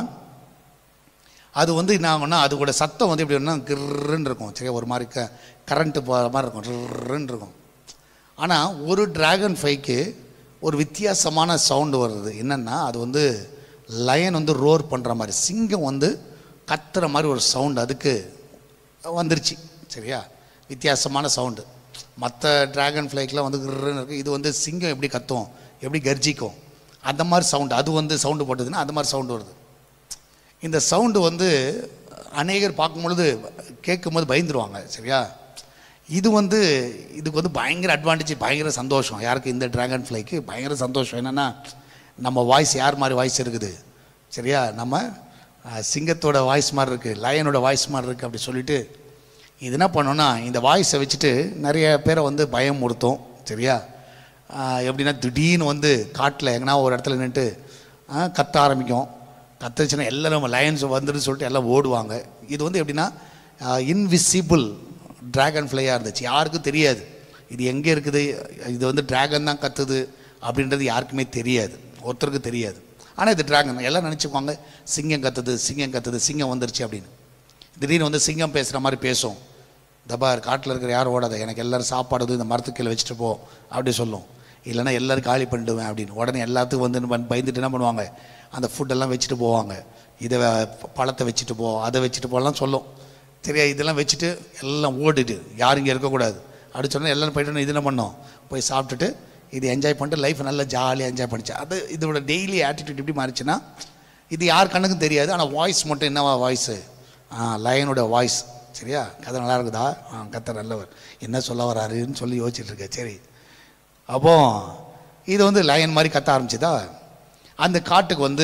அது வந்து என்ன ஆகும்னா அதோட சத்தம் வந்து எப்படி ஒன்றா கிருன்னு இருக்கும். சரியா? ஒரு மாதிரி க கரண்ட்டு போகிற மாதிரி இருக்கும், கிருன்னு இருக்கும். ஆனால் ஒரு ட்ராகன் ஃப்ளைக்கு ஒரு வித்தியாசமான சவுண்டு வருது. என்னென்னா அது வந்து லயன் வந்து ரோர் பண்ணுற மாதிரி, சிங்கம் வந்து கத்துற மாதிரி ஒரு சவுண்டு அதுக்கு வந்துருச்சு. சரியா? வித்தியாசமான சவுண்டு. மற்ற ட்ராகன் ஃப்ளைக்கெலாம் வந்து கிருன்னு இருக்குது, இது வந்து சிங்கம் எப்படி கத்தும், எப்படி கர்ஜிக்கும், அந்த மாதிரி சவுண்டு அது வந்து சவுண்டு போட்டதுன்னா அந்த மாதிரி சவுண்டு வருது. இந்த சவுண்டு வந்து அநேகர் பார்க்கும்பொழுது கேட்கும்போது பயந்துருவாங்க. சரியா? இது வந்து இதுக்கு வந்து பயங்கர அட்வான்டேஜ், பயங்கர சந்தோஷம். யாருக்கு? இந்த ட்ராகன் ஃப்ளைக்கு பயங்கர சந்தோஷம். என்னென்னா நம்ம வாய்ஸ் யார் மாதிரி வாய்ஸ் இருக்குது? சரியா? நம்ம சிங்கத்தோட வாய்ஸ் மாதிரி இருக்குது, லயனோட வாய்ஸ் மாதிரி இருக்குது. அப்படி சொல்லிவிட்டு இது என்ன பண்ணோன்னா இந்த வாய்ஸை வச்சுட்டு நிறைய பேரை வந்து பயமுறுத்தும். சரியா? எப்படின்னா திடீர்னு வந்து காட்டில் எங்கன்னா ஒரு இடத்துல நின்றுட்டு கத்த ஆரம்பிக்கும். கத்துச்சுன்னா எல்லோரும் லயன்ஸ் வந்துட்டு சொல்லிட்டு எல்லாம் ஓடுவாங்க. இது வந்து எப்படின்னா இன்விசிபிள் ட்ராகன் ஃப்ளையாக இருந்துச்சு, யாருக்கும் தெரியாது இது எங்கே இருக்குது, இது வந்து ட்ராகன் தான் கத்துது அப்படின்றது யாருக்குமே தெரியாது, ஒருத்தருக்கு தெரியாது. ஆனால் இது ட்ராகன் எல்லாம் நினச்சிக்குவாங்க சிங்கம் கத்துது, சிங்கம் கத்துது, சிங்கம் வந்துருச்சு அப்படின்னு. திடீர்னு வந்து சிங்கம் பேசுகிற மாதிரி பேசும். தபார் காட்டில் இருக்கிற யாரும் ஓடாத, எனக்கு எல்லோரும் சாப்பாடு இந்த மரத்துக்கு கீழே வச்சுட்டு போ அப்படி சொல்லும். இல்லைன்னா எல்லோரும் காலி பண்ணிடுவேன் அப்படின்னு. உடனே எல்லாத்துக்கும் வந்து பயந்துட்டு என்ன பண்ணுவாங்க, அந்த ஃபுட்டெல்லாம் வச்சுட்டு போவாங்க. இதை பழத்தை வச்சுட்டு போ, அதை வச்சுட்டு போகலாம் சொல்லும். சரியா? இதெல்லாம் வச்சுட்டு எல்லாம் ஓடிட்டு யாரும் இங்கே இருக்கக்கூடாது அப்படி சொன்னால் எல்லோரும் போய்ட்டு இது என்ன பண்ணோம், போய் சாப்பிட்டுட்டு இது என்ஜாய் பண்ணிட்டு லைஃப் நல்லா ஜாலியாக என்ஜாய் பண்ணிச்சு. அது இதோட டெய்லி ஆட்டிடியூட் எப்படி மாறிச்சுன்னா இது யார் கண்ணுக்கும் தெரியாது. ஆனால் வாய்ஸ் மட்டும் என்னவா வாய்ஸு, லயனோட வாய்ஸ். சரியா? கதை நல்லா இருக்குதா? ஆ கதை நல்லவர், என்ன சொல்ல வராருன்னு சொல்லி யோசிச்சுட்ருக்கேன். சரி, அப்போ இது வந்து லயன் மாதிரி கத்த ஆரம்பிச்சுதா. அந்த காட்டுக்கு வந்து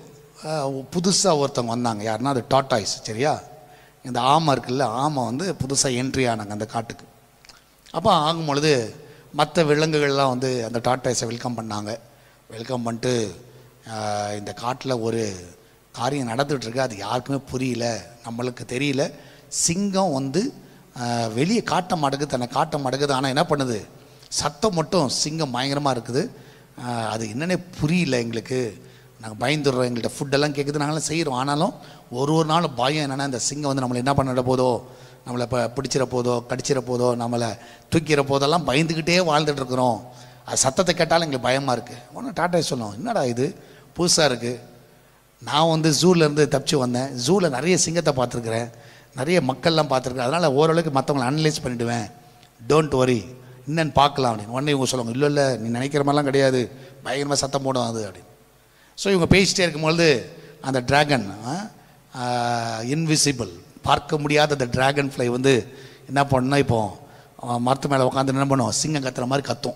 புதுசாக ஒருத்தவங்க வந்தாங்க. யாருன்னா அது டாட்டாய்ஸ். சரியா? இந்த ஆமை இருக்குல்ல, ஆமை வந்து புதுசாக என்ட்ரி ஆனாங்க அந்த காட்டுக்கு. அப்போ ஆகும்பொழுது மற்ற விலங்குகள்லாம் வந்து அந்த டாட்டாய்ஸை வெல்கம் பண்ணாங்க. வெல்கம் பண்ணிட்டு இந்த காட்டில் ஒரு காரியம் நடந்துகிட்ருக்கு, அது யாருக்குமே புரியல, நம்மளுக்கு தெரியல. சிங்கம் வந்து வெளியே காட்ட மாட்டேங்குது, தன்னை காட்ட மாட்டேங்குது. ஆனால் என்ன பண்ணுது, சத்தம் மட்டும் சிங்கம் பயங்கரமாக இருக்குது, அது என்னன்னே புரியல எங்களுக்கு. நாங்கள் பயந்துடுறோம், எங்கள்கிட்ட ஃபுட்டெல்லாம் கேட்குது, நாங்களாம் செய்கிறோம். ஆனாலும் ஒரு ஒரு நாளும் பயம் என்னென்னா, இந்த சிங்கம் வந்து நம்மளை என்ன பண்ணிட போதோ, நம்மளை இப்போ பிடிச்சிட போதோ, கடிச்சிட போதோ, நம்மளை தூக்கிற போதெல்லாம் பயந்துக்கிட்டே வாழ்ந்துட்டுருக்குறோம். அது சத்தத்தை கேட்டாலும் எங்களுக்கு பயமாக இருக்குது. ஒன்று டாட்டா சொல்லுவோம், என்னடா இது புதுசாக இருக்குது. நான் வந்து ஜூலேருந்து தப்பிச்சு வந்தேன், ஜூவில் நிறைய சிங்கத்தை பார்த்துருக்குறேன், நிறைய மக்கள்லாம் பார்த்துருக்கேன், அதனால் ஓரளவுக்கு மற்றவங்களை அனலைஸ் பண்ணிவிடுவேன், டோன்ட் வரி, என்னென்னு பார்க்கலாம் அப்படின்னு. உடனே இவங்க சொல்லுவாங்க, இல்லை இல்லை நீ நினைக்கிற மாதிரிலாம் கிடையாது, பயங்கரமாக சத்தம் போடும் அது அப்படின்னு. ஸோ இவங்க பேசிட்டே இருக்கும்பொழுது அந்த ட்ராகன், இன்விசிபிள், பார்க்க முடியாத அந்த ட்ராகன் ஃப்ளை வந்து என்ன பண்ணால், இப்போது மரத்து மேலே உட்காந்து என்ன பண்ணுவோம், சிங்கம் கத்துற மாதிரி கத்தும்.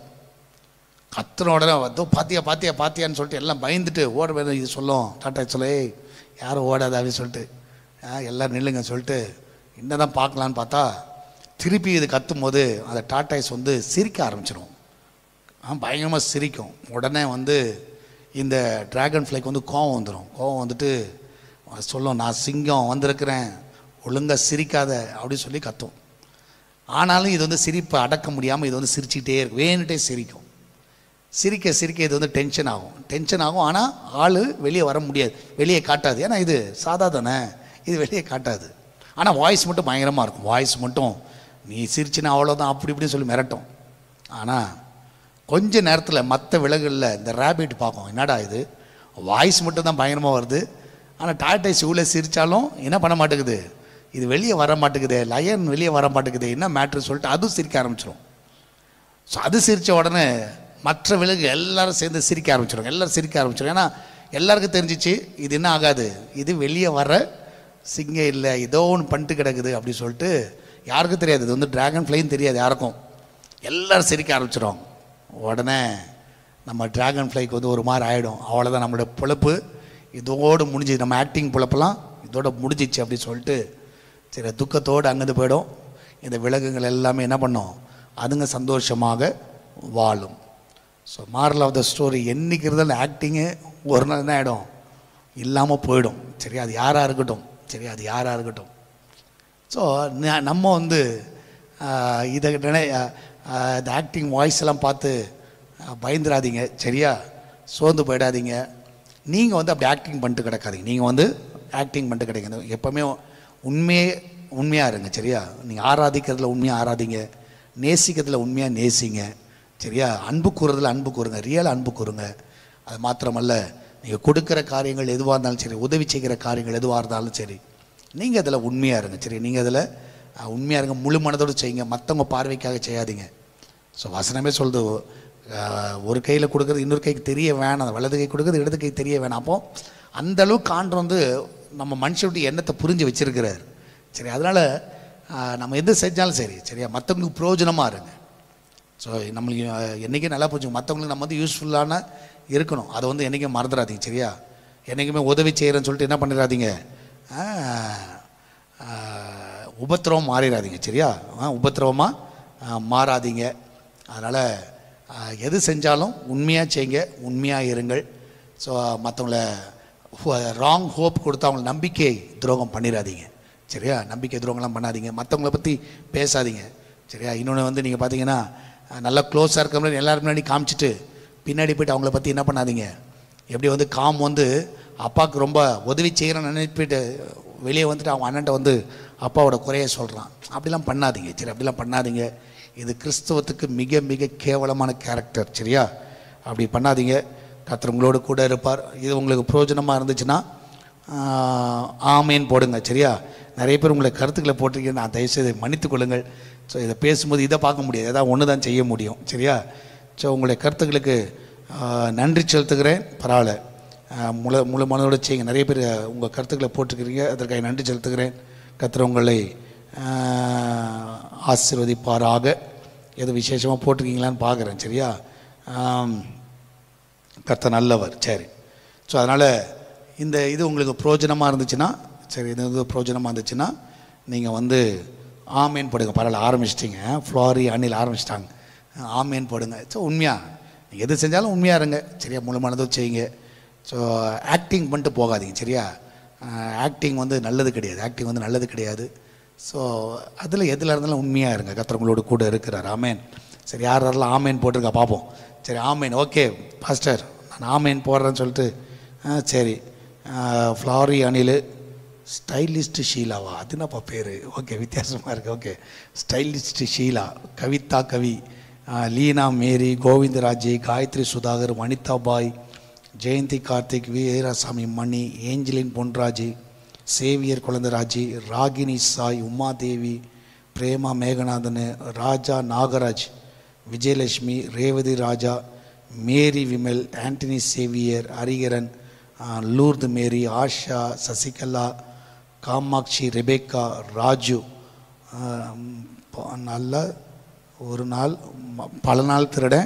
கத்துன உடனே வந்து பாத்தியா பாத்தியா பாத்தியான்னு சொல்லிட்டு எல்லாம் பயந்துட்டு ஓட வேணும். இது சொல்லும், டாட்டா சொல்ல, யாரும் ஓடாது அப்படின்னு சொல்லிட்டு எல்லாம் நில்லுங்க சொல்லிட்டு என்ன தான் பார்க்கலான்னு பார்த்தா, திருப்பி இது கத்தும் போது அந்த டாட்டாய்ஸ் வந்து சிரிக்க ஆரம்பிச்சிடும். பயங்கரமாக சிரிக்கும். உடனே வந்து இந்த ட்ராகன் ஃப்ளைக்கு வந்து கோவம் வந்துடும். கோவம் வந்துட்டு சொல்லும், நான் சிங்கம் வந்திருக்கிறேன், ஒழுங்காக சிரிக்காத அப்படின்னு சொல்லி கத்தும். ஆனாலும் இது வந்து சிரிப்பை அடக்க முடியாமல் இது வந்து சிரிச்சுக்கிட்டே இருக்கும், வேணுட்டே சிரிக்கும். சிரிக்க சிரிக்க இது வந்து டென்ஷன் ஆகும், டென்ஷன் ஆகும். ஆனால் ஆள் வெளியே வர முடியாது, வெளியே காட்டாது. ஏன்னா இது சாதா தானே, இது வெளியே காட்டாது. ஆனால் வாய்ஸ் மட்டும் பயங்கரமாக இருக்கும். வாய்ஸ் மட்டும் நீ சிரிச்சினா அவ்வளோதான் அப்படி இப்படின்னு சொல்லி மிரட்டும். ஆனால் கொஞ்ச நேரத்தில் மற்ற விலங்குகளில் இந்த ரேபிட் பார்க்கும், என்னடா இது வாய்ஸ் மட்டும் தான் பயங்கரமாக வருது, ஆனால் டாட்டாய்ஸ் இவ்வளோ சிரித்தாலும் என்ன பண்ண மாட்டேங்குது, இது வெளியே வர மாட்டேங்குது, லயன் வெளியே வர மாட்டேங்குது, என்ன மேட்ரு சொல்லிட்டு அதுவும் சிரிக்க ஆரம்பிச்சிடும். ஸோ அது சிரித்த உடனே மற்ற விலங்கு எல்லோரும் சேர்ந்து சிரிக்க ஆரம்பிச்சிடும், எல்லோரும் சிரிக்க ஆரம்பிச்சிடும். ஏன்னா எல்லாருக்கும் தெரிஞ்சிச்சு இது என்ன ஆகாது, இது வெளியே வர சிங்கம் இல்லை, ஏதோ ஒன்று பண்ணிட்டு கிடக்குது அப்படி சொல்லிட்டு. யாருக்கும் தெரியாது, இது வந்து ட்ராகன் ஃப்ளைன்னு தெரியாது யாருக்கும். எல்லோரும் சிரிக்க ஆரம்பிச்சிடும். உடனே நம்ம ட்ராகன் ஃப்ளைக்கு வந்து ஒரு மாதிரி ஆகிடும், அவ்வளோதான் நம்மளோட பொழப்பு இதோடு முடிஞ்சு, நம்ம ஆக்டிங் பொழப்பெல்லாம் இதோட முடிஞ்சிச்சு அப்படி சொல்லிட்டு சரி துக்கத்தோடு அங்கேருந்து போயிடும். இந்த விலங்குகள் எல்லாமே என்ன பண்ணும், அதுங்க சந்தோஷமாக வாழும். So moral of the story, என்றைக்கு இருந்தாலும் ஆக்டிங்கு ஒரு நாள் என்ன ஆகிடும், இல்லாமல் போயிடும். சரி அது யாராக இருக்கட்டும், சரி அது யாராக இருக்கட்டும். ஸோ நம்ம வந்து இதை நினை இந்த ஆக்டிங் வாய்ஸ் எல்லாம் பார்த்து பயந்துடாதீங்க, சரியா, சோர்ந்து போயிடாதீங்க. நீங்கள் வந்து அப்படி ஆக்டிங் பண்ணிட்டு கிடக்காதீங்க, நீங்கள் வந்து ஆக்டிங் பண்ணிட்டு கிடைக்காது. எப்போவுமே உண்மையே உண்மையாக இருங்க, சரியா. நீங்கள் ஆராதிக்கிறதுல உண்மையாக ஆராதிங்க, நேசிக்கிறதுல உண்மையாக நேசிங்க, சரியா. அன்பு கூறுறதுல அன்பு கூறுங்க, ரியல் அன்பு கூறுங்க. அது மாத்திரமல்ல, நீங்கள் கொடுக்குற காரியங்கள் எதுவாக இருந்தாலும் சரி, உதவி செய்கிற காரியங்கள் எதுவாக இருந்தாலும் சரி, நீங்கள் அதில் உண்மையாக இருங்க, சரி. நீங்கள் அதில் உண்மையாக இருங்க, முழு மனதோடு செய்யுங்க, மற்றவங்க பார்வைக்காக செய்யாதீங்க. ஸோ வசனமே சொல்லுது, ஒரு கையில் கொடுக்குறது இன்னொரு கைக்கு தெரிய வேணாம், வலது கை கொடுக்குறது இடது கை தெரிய வேணாம். அப்போது அந்தளவுக்கு ஆண்டு வந்து நம்ம மனுஷனுடைய எண்ணத்தை புரிஞ்சு வச்சுருக்கிறார், சரி. அதனால் நம்ம எது செஞ்சாலும் சரி, சரியா, மற்றவங்களுக்கு பிரயோஜனமாக இருங்க. ஸோ நம்மளுக்கு என்றைக்கும் நல்லா புரிஞ்சுங்க, மற்றவங்களுக்கு நம்ம வந்து யூஸ்ஃபுல்லான இருக்கணும், அதை வந்து என்றைக்கும் மறந்துடாதீங்க, சரியா. என்றைக்குமே உதவி செய்கிறேன்னு சொல்லிட்டு என்ன பண்ணிடாதீங்க, உபத்திரவம் மாறிடாதீங்க, சரியா. உபத்திரவமாக மாறாதீங்க. அதனால் எது செஞ்சாலும் உண்மையாக செய்யுங்க, உண்மையாக இருங்கள். ஸோ மற்றவங்கள ராங் ஹோப் கொடுத்து அவங்கள நம்பிக்கை துரோகம் பண்ணிடாதீங்க, சரியா. நம்பிக்கை துரோகம்லாம் பண்ணாதீங்க, மற்றவங்கள பற்றி பேசாதீங்க, சரியா. இன்னொன்று வந்து நீங்கள் பார்த்தீங்கன்னா நல்லா க்ளோஸாக இருக்கிற மாதிரி எல்லோரும் முன்னாடி காமிச்சிட்டு பின்னாடி போய்ட்டு அவங்கள பற்றி என்ன பண்ணாதீங்க. எப்படி வந்து காம் வந்து அப்பாவுக்கு ரொம்ப உதவி செய்கிறேன்னு நினைப்பிட்டு வெளியே வந்துட்டு அவங்க அண்ணன்ட்ட வந்து அப்பாவோட குறைய சொல்கிறான், அப்படிலாம் பண்ணாதீங்க, சரி. அப்படிலாம் பண்ணாதீங்க. இது கிறிஸ்தவத்துக்கு மிக மிக கேவலமான கேரக்டர், சரியா. அப்படி பண்ணாதீங்க. கர்த்தர் உங்களோடு கூட இருப்பார். இது உங்களுக்கு பிரயோஜனமாக இருந்துச்சுன்னா ஆமேன்னு போடுங்க, சரியா. நிறைய பேர் உங்களை கருத்துக்களை போட்டிருக்கீங்க, நான் தயவுசெய்து மன்னித்து கொள்ளுங்கள். ஸோ இதை பேசும்போது இதை பார்க்க முடியாது, ஏதாவது ஒன்று தான் செய்ய முடியும், சரியா. ஸோ உங்களுடைய கருத்துக்களுக்கு நன்றி செலுத்துகிறேன். பரவாயில்ல, முழு முழு மனதோடு செய்யுங்க. நிறைய பேர் உங்கள் கருத்துக்களை போட்டிருக்கிறீங்க, அதற்காக நன்றி செலுத்துகிறேன். கர்த்தர் உங்களை ஆசீர்வதிப்பாராக. எது விசேஷமாக போட்டிருக்கீங்களான்னு பார்க்குறேன், சரியா. கர்த்தர் நல்லவர், சரி. ஸோ அதனால் இந்த இது உங்களுக்கு பிரயோஜனமாக இருந்துச்சுன்னா, சரி, இது இது பிரயோஜனமாக இருந்துச்சுன்னா நீங்கள் வந்து ஆமேன் போடுங்க. பரவாயில்ல, ஆரம்பிச்சிட்டிங்க, ஃப்ளாரி அணில் ஆரம்பிச்சிட்டாங்க, ஆமேன் போடுங்க. ஸோ உண்மையாக நீங்கள் எது செஞ்சாலும் உண்மையாக இருங்க, சரியா. முழு மனதும் செய்யுங்க. ஸோ ஆக்டிங் பண்ணிட்டு போகாதீங்க, சரியா. ஆக்டிங் வந்து நல்லது கிடையாது, ஆக்டிங் வந்து நல்லது கிடையாது. ஸோ அதில் எதில் இருந்தாலும் உண்மையாக இருங்க. கர்த்தர் உங்களோட கூட இருக்கிறார். ஆமேன். சரி, யார் யாரெல்லாம் ஆமேன் போட்டிருக்கா பார்ப்போம். சரி, ஆமேன். ஓகே பாஸ்டர், நான் ஆமேன் போடுறேன்னு சொல்லிட்டு ஆ சரி. ஃப்ளாரி அனில், ஸ்டைலிஸ்ட் ஷீலாவா? அது என்னப்பா பேர்? ஓகே, வித்தியாசமாக இருக்குது. Okay, stylist Sheela. Kavitha Kavi, Leena Mary, Govindaraj, Gayathri Sudhakar, Vanitha Bai, Jayanthi Karthik, Veerasamy Mani, Angeline Ponraj, Xavier Kulandairaj, Ragini Sai, Umadevi, Prema Meganathan, Raja Nagaraj, Vijayalakshmi, Revathi Raja, Mary Vimal, Antony Xavier, Hariharan, Lourdu Mary, Asha, Sasikala, Kamatchi, Rebecca, Raju. நல்ல ஒரு நாள் பல நாள் திருடன்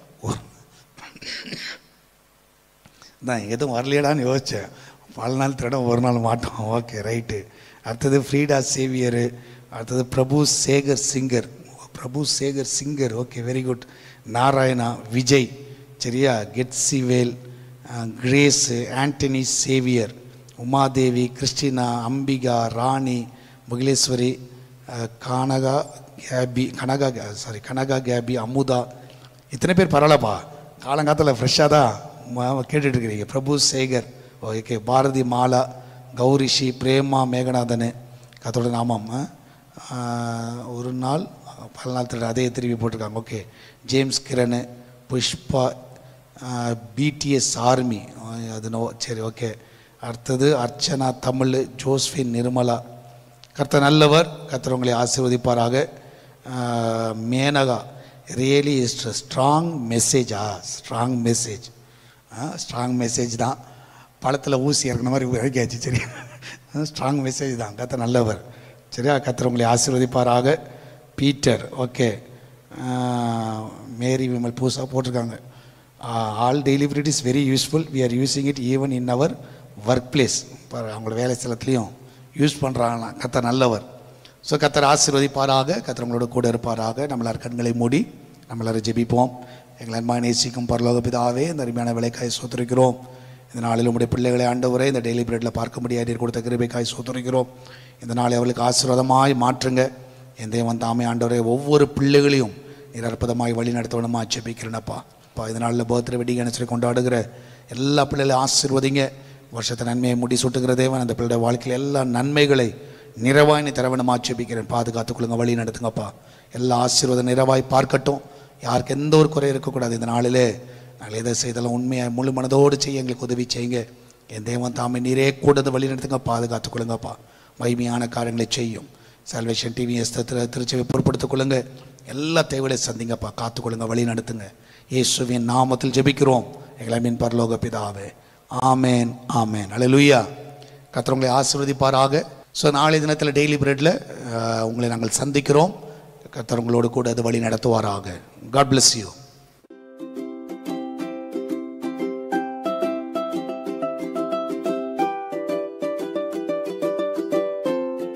தான் எதுவும் வரலையடான்னு யோசித்தேன். பல நாள் திருடன் ஒரு நாள் மாட்டோம். Okay, right. அடுத்தது ஃப்ரீடா சேவியர். அடுத்தது Prabhu Sekar singer. Prabhu Sekar singer. Okay, very good. Narayana, Vijay, சரியா, Ketsivel, Grace, Antony Xavier, Umadevi, Christina, Ambika, Rani, Mugileswari, Kanaka K P, Kanaka sorry Kanaka K P, Amudha. இத்தனை பேர் பரவாயில்லப்பா, காலங்காலத்தில் ஃப்ரெஷ்ஷாக தான் கேட்டுட்ருக்கிறீங்க. பிரபு சேகர், ஓகே. பாரதி மாலா, கௌரிஷி, பிரேமா மேகநாதன், கத்தோட நாமம். ஒரு நாள் பல நாள் திருட, அதே திரும்பி போட்டிருக்காங்க. Okay. James Kiran, Pushpa, BTS army, அது நோ சரி, ஓகே. அடுத்தது அர்ச்சனா தமிழ், ஜோஸ்பின் நிர்மலா. கர்த்தர் நல்லவர், கர்த்தர் உங்களை ஆசீர்வதிப்பாராக. மேனகா, ரியலி ஸ்ட்ராங் மெசேஜா? ஸ்ட்ராங் மெசேஜ், ஸ்ட்ராங் மெசேஜ் தான். பழத்தில் ஊசி இறக்குன மாதிரி இறக்கியாச்சு. சரி, ஸ்ட்ராங் மெசேஜ் தான். கர்த்தர் நல்லவர், சரியா. கர்த்தர் உங்களை ஆசீர்வதிப்பாராக. Peter, okay. மேரி விமல் பூசா போட்டிருக்காங்க. All daily bread is very useful. We are using it even in our work place. அவங்களோட வேலை ஸ்தலத்துலேயும் யூஸ் பண்ணுறாங்களா. கர்த்தர் நல்லவர். ஸோ கர்த்தர் ஆசீர்வதிப்பாராக. கர்த்தர் உங்களோட கூட இருப்பாராக. நம்மளார் கண்களை மூடி நம்மளாரும் ஜெபிப்போம். எங்களை அன்பாக நேசிக்கும் பரலோக பிதாவே, இந்த அருமையான விலைக்காய் சோதரிக்கிறோம். இந்த நாளில் உங்களுடைய பிள்ளைகளை ஆண்டவரே இந்த டெய்லி பிரெட்டில் பார்க்க முடியாது கொடுத்த கிருபைக்காய் சோதரிக்கிறோம். இந்த நாளை அவளுக்கு ஆசீர்வாதமாய் மாற்றுங்க. என் தேவன் தாமே ஆண்டவரே ஒவ்வொரு பிள்ளைகளையும் நீர் அற்புதமாய் வழி நடத்தணுமா ஜெபிக்கிறேனப்பா. இப்போ இந்த நாளில் பர்த்டே வெட்டிங் அனுசரி கொண்டாடுகிற எல்லா பிள்ளைகளையும் ஆசீர்வதிங்க. வருஷத்தை நன்மையை முடி சுட்டுகிற தேவன் அந்த பிள்ளைய வாழ்க்கையில் எல்லா நன்மைகளை நிறைவாய் நீ தரவணுமா ஜெபிக்கிறேன். பாதுகாத்துக்கொள்ளுங்க, வழி நடத்துங்கப்பா. எல்லா ஆசீர்வாதம் நிறைவாய் பார்க்கட்டும். யாருக்கு எந்த ஒரு குறை இருக்கக்கூடாது. இந்த நாளிலே நாங்கள் எதை செய்தாலும் உண்மையாக முழு மனதோடு செய்ய எங்களுக்கு உதவி செய்யுங்க. என் தேவன் தாமே நீரே கூட வழி நடத்துங்க, பாதுகாத்துக் கொள்ளுங்கப்பா. மகிமையான காரியங்களை செய்யும். சால்வேஷன் டிவி எஸ் திருச்சபை பொறுப்படுத்திக் கொள்ளுங்க. எல்லா தேவைகளையும் சந்திங்கப்பா, காத்துக்கொள்ளுங்க, வழி நடத்துங்க. இயேசுவின் நாமத்தில் ஜெபிக்கிறோம் எங்களை மீன் பரலோக பிதாவே. ஆமேன், ஆமேன். அல்லேலூயா. கர்த்தர் உங்களை ஆசீர்வதிப்பாராக. ஸோ நாளை தினத்தில் டெய்லி பிரெட்டில் உங்களை நாங்கள் சந்திக்கிறோம். கர்த்தர் உங்களோடு கூட அது வழி நடத்துவாராக. God bless you.